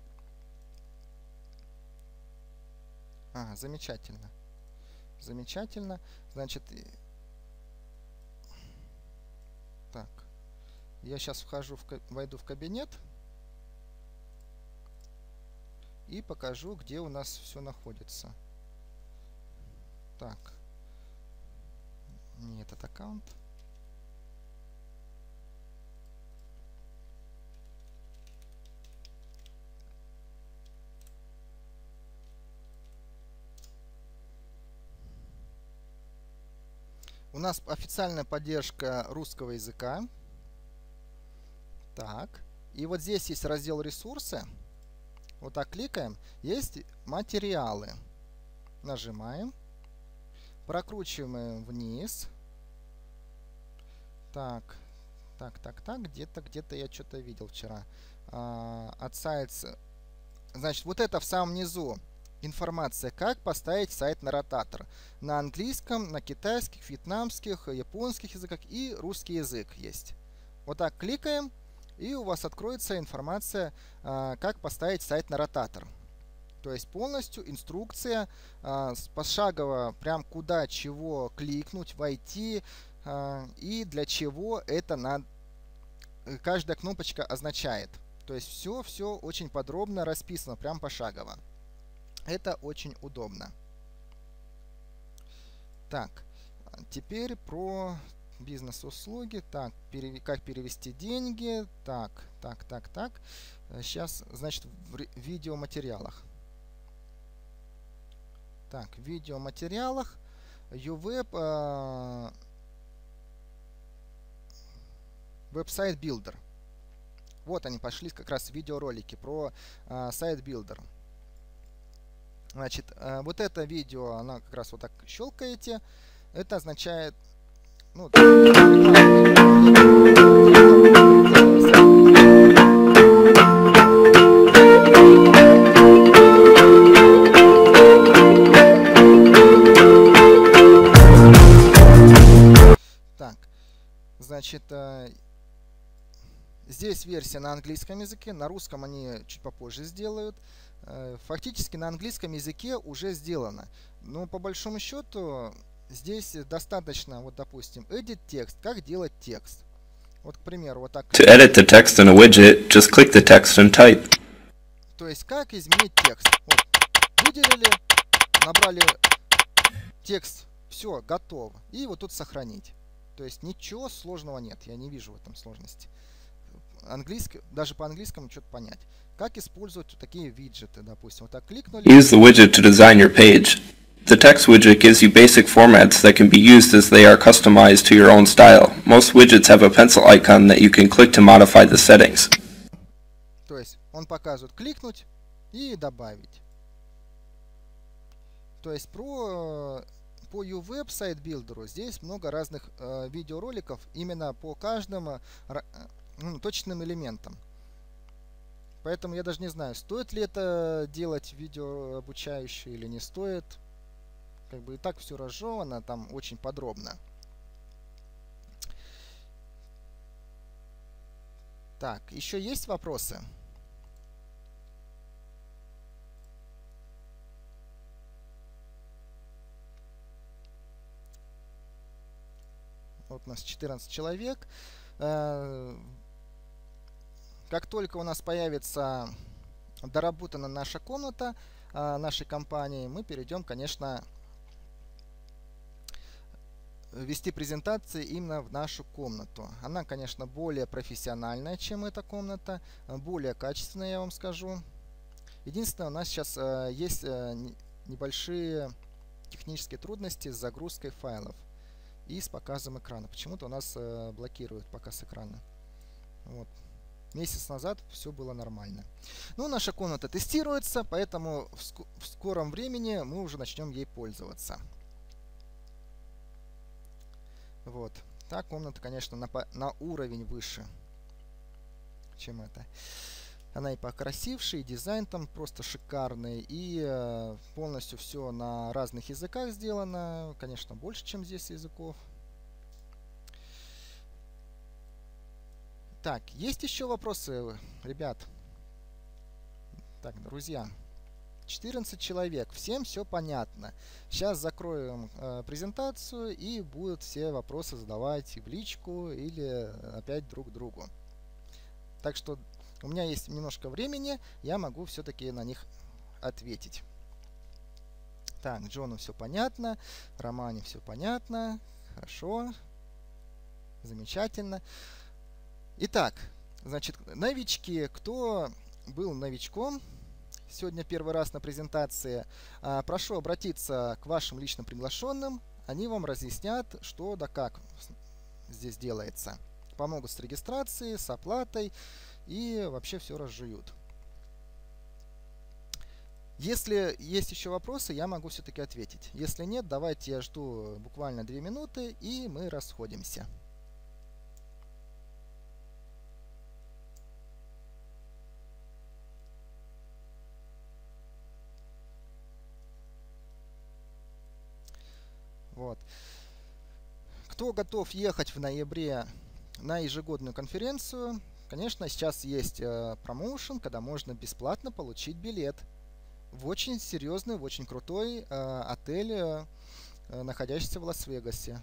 Ага, замечательно. Замечательно. Значит, так. Я сейчас вхожу в, войду в кабинет. И покажу, где у нас все находится. Так. Не этот аккаунт. У нас официальная поддержка русского языка. Так. И вот здесь есть раздел «Ресурсы». Вот так кликаем. Есть материалы. Нажимаем. Прокручиваем вниз. Так. Так, так, так. Где-то, где-то я что-то видел вчера. А, от сайта. Значит, вот это в самом низу. информация, как поставить сайт на ротатор. На английском, на китайских, вьетнамских, японских языках и русский язык есть. Вот так кликаем, и у вас откроется информация, как поставить сайт на ротатор. То есть полностью инструкция, пошагово прям куда чего кликнуть, войти и для чего это надо, каждая кнопочка означает. То есть все, все очень подробно расписано, прям пошагово. Это очень удобно. Так, теперь про бизнес-услуги. Так, перев... как перевести деньги. Так, так, так, так. Сейчас, значит, в видеоматериалах. Так, в видеоматериалах YouWeb э, веб-сайт Builder. Вот они пошли как раз видеоролики про э, сайт Builder. Значит, э, вот это видео, она как раз вот так щелкаете. Это означает... Ну, так, значит, э, здесь версия на английском языке, на русском они чуть попозже сделают. Фактически на английском языке уже сделано. Но по большому счету здесь достаточно, вот допустим, edit текст, как делать текст. Вот, к примеру, вот так. To edit the text in a widget, just click the text and type. То есть как изменить текст. Вот, выделили, набрали текст, все, готово. И вот тут сохранить. То есть ничего сложного нет, я не вижу в этом сложности. Английский, даже по английскому что-то понять. Как использовать вот такие виджеты, допустим. Вот так кликнули. Use the widget to design your page. The text widget gives you basic formats that can be used as they are customized to your own style. Most widgets have a pencil icon that you can click to modify the settings. То есть он показывает кликнуть и добавить. То есть про по YouWeb сайт билдеру здесь много разных э, видеороликов именно по каждому э, ну, точным элементам. Поэтому я даже не знаю, стоит ли это делать видео обучающее или не стоит. Как бы и так все разжевано, там очень подробно. Так, еще есть вопросы? Вот у нас четырнадцать человек. Как только у нас появится доработана наша комната нашей компании, мы перейдем, конечно, вести презентации именно в нашу комнату. Она, конечно, более профессиональная, чем эта комната, более качественная, я вам скажу. Единственное, у нас сейчас есть небольшие технические трудности с загрузкой файлов и с показом экрана. Почему-то у нас блокирует показ экрана. Вот. Месяц назад все было нормально. Ну, наша комната тестируется, поэтому в, ск в скором времени мы уже начнем ей пользоваться. Вот. Та комната, конечно, на, на уровень выше, чем это. Она и покрасившая, и дизайн там просто шикарный, и э, полностью все на разных языках сделано. Конечно, больше, чем здесь языков. Так, есть еще вопросы, ребят? Так, друзья, четырнадцать человек, всем все понятно. Сейчас закроем э, презентацию и будут все вопросы задавать в личку или опять друг другу. Так что у меня есть немножко времени, я могу все-таки на них ответить. Так, Джону все понятно, Романе все понятно, хорошо, замечательно. Итак, значит, новички, кто был новичком, сегодня первый раз на презентации, прошу обратиться к вашим лично приглашенным, они вам разъяснят, что да как здесь делается. Помогут с регистрацией, с оплатой и вообще все разжуют. Если есть еще вопросы, я могу все-таки ответить. Если нет, давайте я жду буквально две минуты и мы расходимся. Вот. Кто готов ехать в ноябре на ежегодную конференцию? Конечно, сейчас есть э, промоушен, когда можно бесплатно получить билет в очень серьезный, в очень крутой э, отель, э, находящийся в Лас-Вегасе.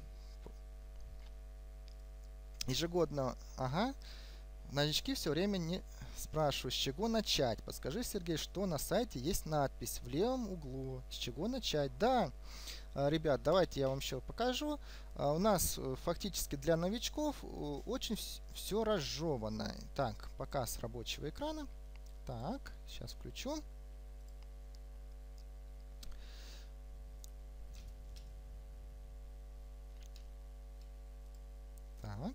Ежегодно, ага. Новички все время не спрашивают, с чего начать. Подскажи, Сергей, что на сайте есть надпись в левом углу. С чего начать? Да, ребят, давайте я вам еще покажу. У нас фактически для новичков очень все разжевано. Так, показ рабочего экрана. Так, сейчас включу. Так.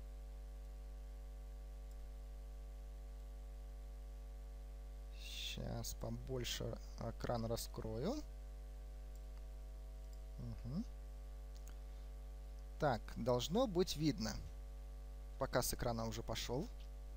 Сейчас побольше экран раскрою. Угу. Так, должно быть видно. Показ экрана уже пошел.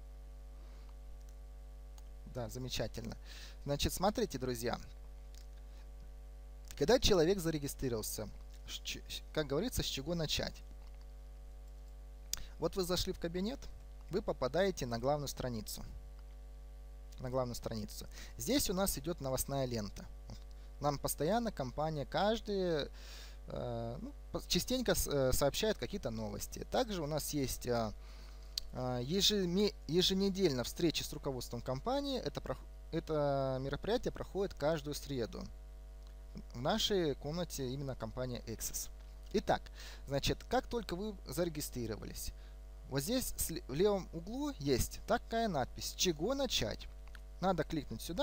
Да, замечательно. Значит, смотрите, друзья. Когда человек зарегистрировался, как говорится, с чего начать? Вот вы зашли в кабинет, вы попадаете на главную страницу. на главную страницу. Здесь у нас идет новостная лента. Нам постоянно компания каждый э, ну, частенько э, сообщает какие-то новости. Также у нас есть э, ежеме, еженедельно встречи с руководством компании. Это, это мероприятие проходит каждую среду. В нашей комнате именно компания Access. Итак, значит, как только вы зарегистрировались, вот здесь в левом углу есть такая надпись: с чего начать. Надо кликнуть сюда.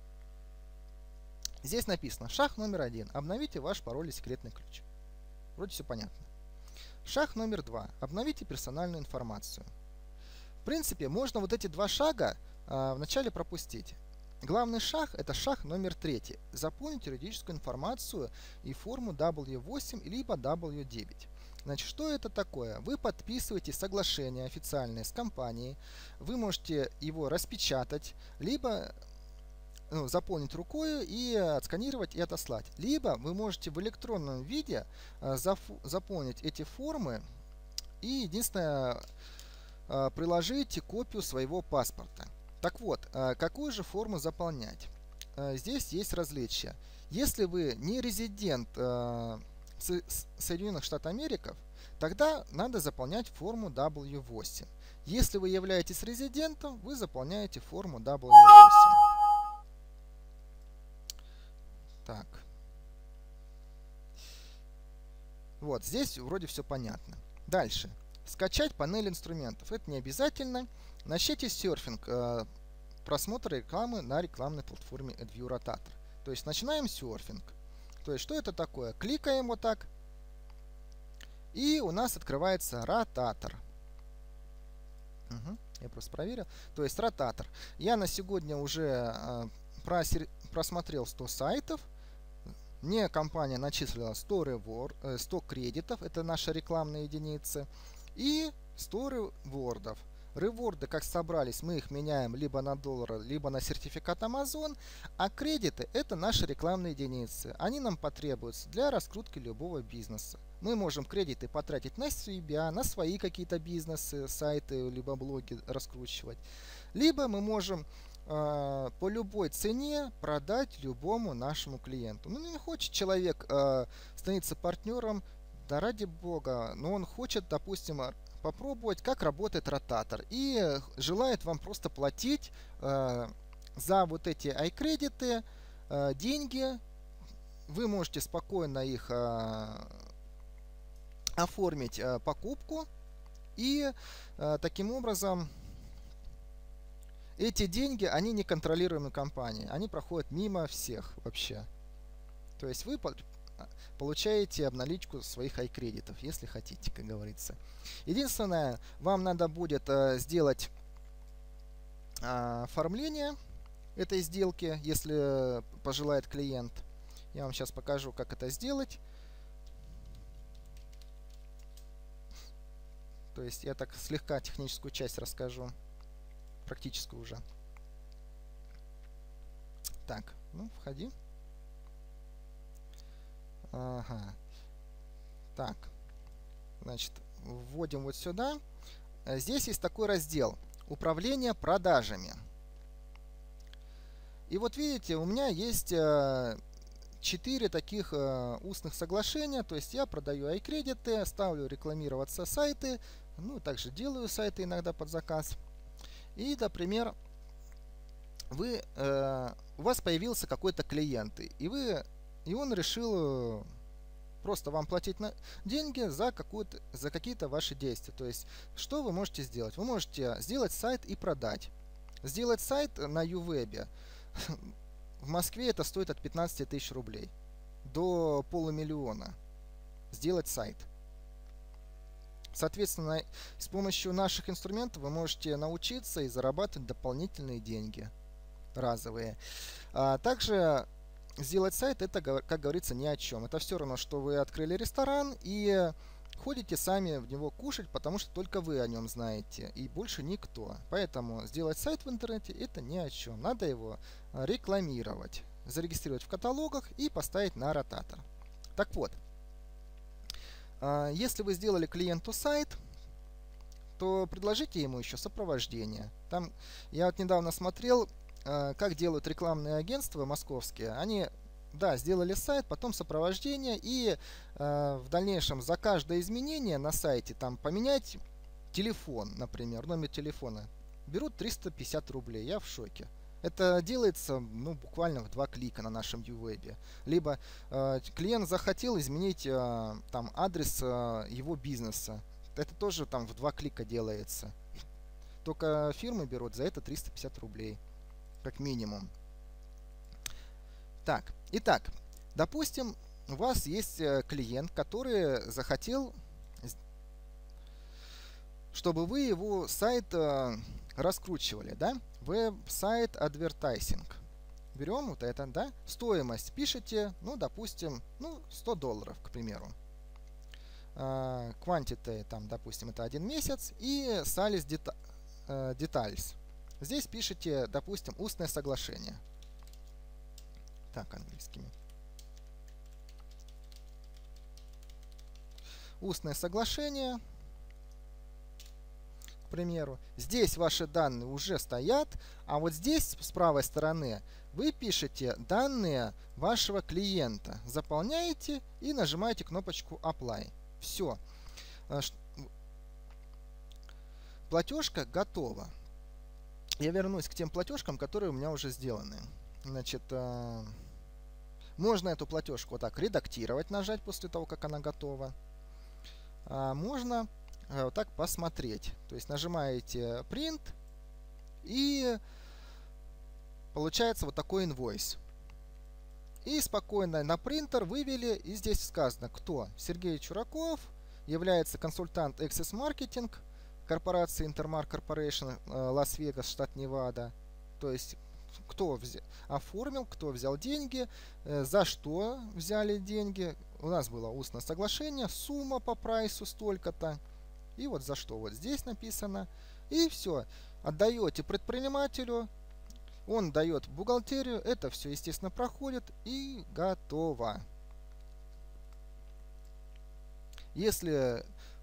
Здесь написано: шаг номер один. Обновите ваш пароль и секретный ключ. Вроде все понятно. Шаг номер два. Обновите персональную информацию. В принципе, можно вот эти два шага э, вначале пропустить. Главный шаг — это шаг номер третий. Заполнить юридическую информацию и форму дабл ю восемь либо дабл ю девять. Значит, что это такое? Вы подписываете соглашение официальное с компанией, вы можете его распечатать, либо ну, заполнить рукой и отсканировать и отослать. Либо вы можете в электронном виде э, заполнить эти формы и, единственное, э, приложить копию своего паспорта. Так вот, э, какую же форму заполнять? Э, здесь есть различия. Если вы не резидент э, Соединенных Штатов Америки, тогда надо заполнять форму дабл ю восемь. Если вы являетесь резидентом, вы заполняете форму дабл ю восемь. Так. Вот, здесь вроде все понятно. Дальше. Скачать панель инструментов. Это не обязательно. Начните серфинг, э, просмотр рекламы на рекламной платформе AdView Rotator. То есть начинаем серфинг. То есть, что это такое? Кликаем вот так, и у нас открывается ротатор. Угу, я просто проверил. То есть, ротатор. Я на сегодня уже э, просер... просмотрел сто сайтов. Мне компания начислила сто, ревор... э, сто кредитов, это наши рекламные единицы, и сто ревордов. Реворды, как собрались, мы их меняем либо на доллары, либо на сертификат Amazon, а кредиты — это наши рекламные единицы. Они нам потребуются для раскрутки любого бизнеса. Мы можем кредиты потратить на себя, на свои какие-то бизнесы, сайты, либо блоги раскручивать. Либо мы можем э, по любой цене продать любому нашему клиенту. Ну, не хочет человек э, становиться партнером, да ради бога, но он хочет, допустим, попробовать, как работает ротатор, и желает вам просто платить э, за вот эти iCredit э, деньги. Вы можете спокойно их э, оформить э, покупку, и э, таким образом эти деньги, они не контролируемы компанией, они проходят мимо всех вообще. То есть вы получаете обналичку своих iCredit'ов, если хотите, как говорится. Единственное, вам надо будет э, сделать э, оформление этой сделки, если пожелает клиент. Я вам сейчас покажу, как это сделать. То есть я так слегка техническую часть расскажу, практическую уже. Так, ну, входи. Ага. Так, значит, вводим вот сюда. Здесь есть такой раздел «Управление продажами». И вот видите, у меня есть четыре таких устных соглашения. То есть я продаю iCredit, ставлю рекламироваться сайты, ну, также делаю сайты иногда под заказ. И, например, вы, э, у вас появился какой-то клиент, и, вы, и он решил просто вам платить на деньги за, за какие-то ваши действия. То есть, что вы можете сделать? Вы можете сделать сайт и продать. Сделать сайт на YouWeb. В Москве это стоит от пятнадцати тысяч рублей до полумиллиона. Сделать сайт. Соответственно, с помощью наших инструментов вы можете научиться и зарабатывать дополнительные деньги. Разовые. А также сделать сайт — это, как говорится, ни о чем. Это все равно, что вы открыли ресторан и ходите сами в него кушать, потому что только вы о нем знаете и больше никто. Поэтому сделать сайт в интернете — это ни о чем. Надо его рекламировать, зарегистрировать в каталогах и поставить на ротатор. Так вот, если вы сделали клиенту сайт, то предложите ему еще сопровождение. Там я вот недавно смотрел, как делают рекламные агентства московские. Они, да, сделали сайт, потом сопровождение, и э, в дальнейшем за каждое изменение на сайте, там, поменять телефон, например, номер телефона, берут триста пятьдесят рублей. Я в шоке. Это делается, ну, буквально в два клика на нашем YouWeb. Либо э, клиент захотел изменить э, там адрес э, его бизнеса. Это тоже там в два клика делается. Только фирмы берут за это триста пятьдесят рублей. Как минимум. Так, итак, допустим, у вас есть клиент, который захотел, чтобы вы его сайт э, раскручивали, да? Веб-сайт адвертайзинг. Берем вот это, да? Стоимость пишите, ну, допустим, ну, сто долларов, к примеру. Uh, quantity, там, допустим, это один месяц, и sales deta uh, details. Здесь пишите, допустим, устное соглашение. Так, английскими. Устное соглашение, к примеру. Здесь ваши данные уже стоят, а вот здесь, с правой стороны, вы пишете данные вашего клиента. Заполняете и нажимаете кнопочку Apply. Все. Платежка готова. Я вернусь к тем платежкам, которые у меня уже сделаны. Значит, э, можно эту платежку вот так редактировать, нажать после того, как она готова. А можно э, вот так посмотреть. То есть нажимаете Print, и получается вот такой инвойс. И спокойно на принтер вывели, и здесь сказано, кто. Сергей Чураков, является консультант Access Marketing, корпорации Intermark Corporation, Лас-Вегас, штат Невада. То есть, кто взя... оформил, кто взял деньги, э, за что взяли деньги. У нас было устное соглашение, сумма по прайсу столько-то. И вот за что вот здесь написано. И все. Отдаете предпринимателю, он дает в бухгалтерию, это все, естественно, проходит, и готово. Если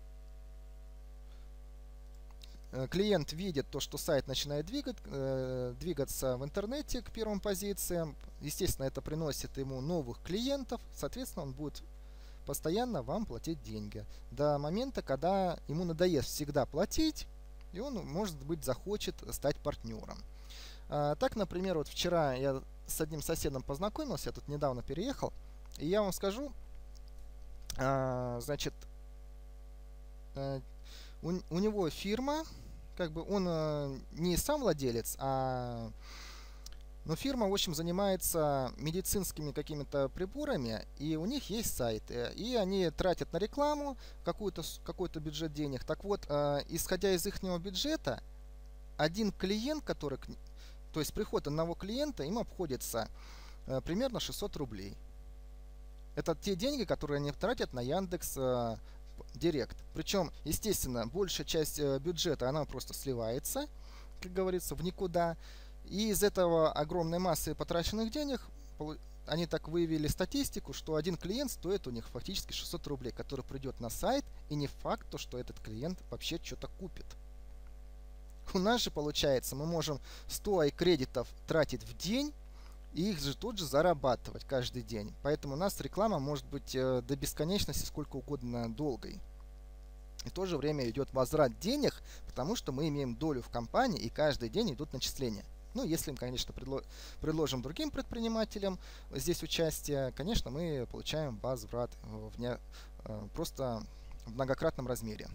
клиент видит то, что сайт начинает двигать, э, двигаться в интернете к первым позициям, естественно, это приносит ему новых клиентов, соответственно, он будет постоянно вам платить деньги. До момента, когда ему надоест всегда платить, и он, может быть, захочет стать партнером. А, так, например, вот вчера я с одним соседом познакомился, я тут недавно переехал, и я вам скажу, а, значит, а, у, у него фирма, как бы он а, не сам владелец, а но фирма, в общем, занимается медицинскими какими-то приборами, и у них есть сайты, и они тратят на рекламу какой-то какой-то бюджет денег. Так вот, а, исходя из их бюджета, один клиент, который, то есть приход одного клиента, им обходится а, примерно шестьсот рублей. Это те деньги, которые они тратят на Яндекс а, Директ. Причем, естественно, большая часть а, бюджета, она просто сливается, как говорится, в никуда. И из этого огромной массы потраченных денег они так выявили статистику, что один клиент стоит у них фактически шестьсот рублей, который придет на сайт, и не факт, то, что этот клиент вообще что-то купит. У нас же получается, мы можем сто ай-кредитов тратить в день, и их же тут же зарабатывать каждый день. Поэтому у нас реклама может быть э, до бесконечности сколько угодно долгой. И в то же время идет возврат денег, потому что мы имеем долю в компании, и каждый день идут начисления. Ну, если мы, конечно, предло предложим другим предпринимателям здесь участие, конечно, мы получаем возврат в не, э, просто в многократном размере.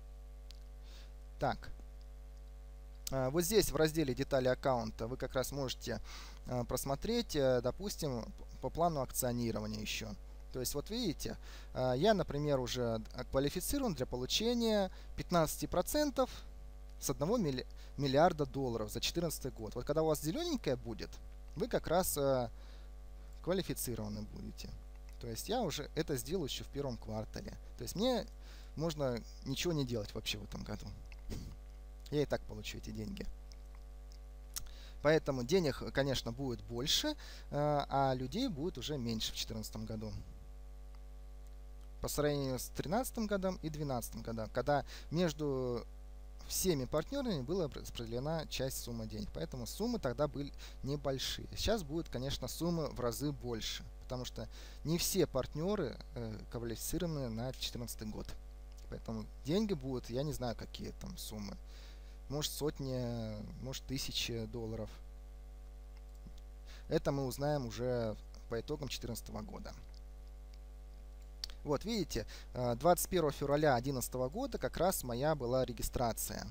Так. Вот здесь в разделе детали аккаунта вы как раз можете просмотреть, допустим, по плану акционирования еще. То есть вот видите, я, например, уже квалифицирован для получения пятнадцати процентов с одного миллиарда долларов за две тысячи четырнадцатый год. Вот когда у вас зелененькая будет, вы как раз квалифицированы будете. То есть я уже это сделаю еще в первом квартале. То есть мне можно ничего не делать вообще в этом году. Я и так получу эти деньги. Поэтому денег, конечно, будет больше, а людей будет уже меньше в две тысячи четырнадцатом году. По сравнению с две тысячи тринадцатым годом и две тысячи двенадцатым годом, когда между всеми партнерами была распределена часть суммы денег. Поэтому суммы тогда были небольшие. Сейчас будет, конечно, суммы в разы больше, потому что не все партнеры квалифицированы на две тысячи четырнадцатый год. Поэтому деньги будут, я не знаю, какие там суммы. Может сотни, может тысячи долларов. Это мы узнаем уже по итогам две тысячи четырнадцатого года. Вот, видите, двадцать первого февраля две тысячи одиннадцатого года как раз моя была регистрация.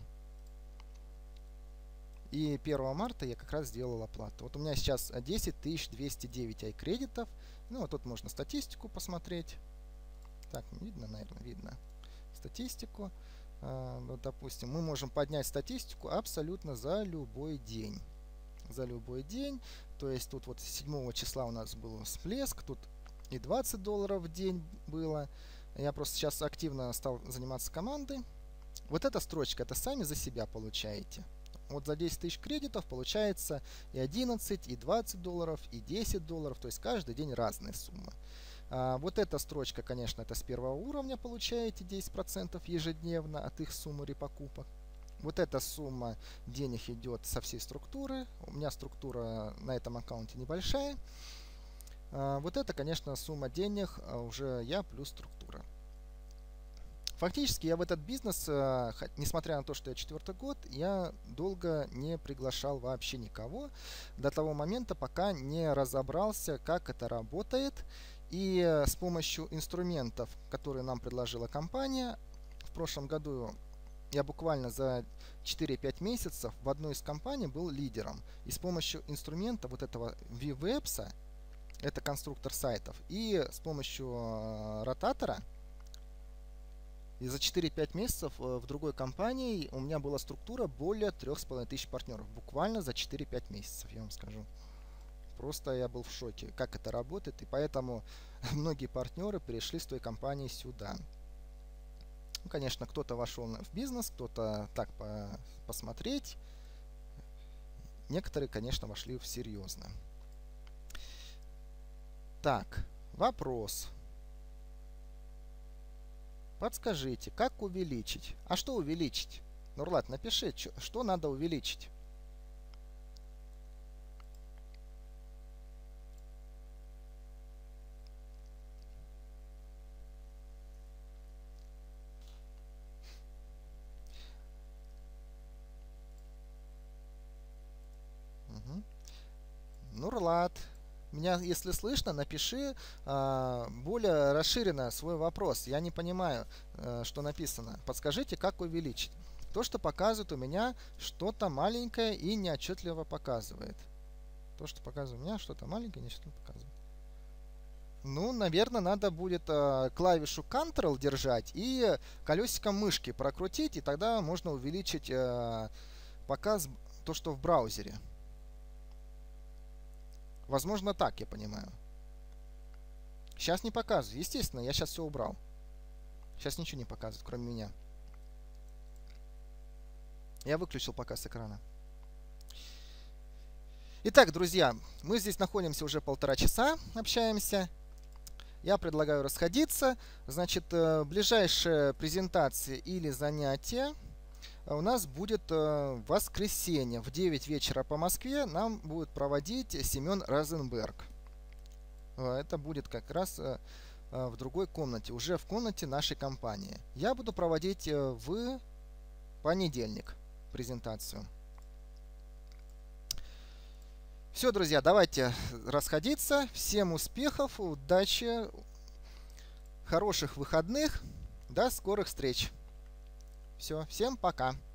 И первого марта я как раз сделал оплату. Вот у меня сейчас десять тысяч двести девять ай-кредитов. Ну, вот тут можно статистику посмотреть. Так, видно, наверное, видно статистику. Вот, допустим, мы можем поднять статистику абсолютно за любой день. За любой день. То есть тут вот седьмого числа у нас был всплеск, тут и двадцать долларов в день было. Я просто сейчас активно стал заниматься командой. Вот эта строчка, это сами за себя получаете. Вот за десять тысяч кредитов получается и одиннадцать, и двадцать долларов, и десять долларов. То есть каждый день разные суммы. А, вот эта строчка, конечно, это с первого уровня получаете десять процентов ежедневно от их суммы репокупок. Вот эта сумма денег идет со всей структуры. У меня структура на этом аккаунте небольшая. А, вот это, конечно, сумма денег уже я плюс структура. Фактически я в этот бизнес, несмотря на то, что я четвертый год, я долго не приглашал вообще никого до того момента, пока не разобрался, как это работает. И с помощью инструментов, которые нам предложила компания, в прошлом году я буквально за четыре-пять месяцев в одной из компаний был лидером. И с помощью инструмента вот этого VWebs, это конструктор сайтов, и с помощью ротатора, и за четыре-пять месяцев в другой компании у меня была структура более трёх с половиной тысяч партнеров. Буквально за четыре-пять месяцев, я вам скажу. Просто я был в шоке, как это работает, и поэтому многие партнеры перешли с той компании сюда. Ну, конечно, кто-то вошел в бизнес, кто-то так по посмотреть. Некоторые, конечно, вошли в серьезно. Так, вопрос. Подскажите, как увеличить? А что увеличить? Нурлат, напиши, что надо увеличить. Угу. Нурлат, меня, если слышно, напиши э, более расширенно свой вопрос. Я не понимаю, э, что написано. Подскажите, как увеличить. То, что показывает у меня, что-то маленькое и неотчетливо показывает. То, что показывает у меня, что-то маленькое и неотчетливо показывает. Ну, наверное, надо будет э, клавишу контрол держать и колесиком мышки прокрутить, и тогда можно увеличить э, показ, то, что в браузере. Возможно, так, я понимаю. Сейчас не показывает. Естественно, я сейчас все убрал. Сейчас ничего не показывает, кроме меня. Я выключил показ экрана. Итак, друзья, мы здесь находимся уже полтора часа, общаемся. Я предлагаю расходиться. Значит, ближайшая презентация или занятие у нас будет в воскресенье в девять вечера по Москве. Нам будет проводить Семен Розенберг. Это будет как раз в другой комнате, уже в комнате нашей компании. Я буду проводить в понедельник презентацию. Все, друзья, давайте расходиться. Всем успехов, удачи, хороших выходных. До скорых встреч. Все, всем пока.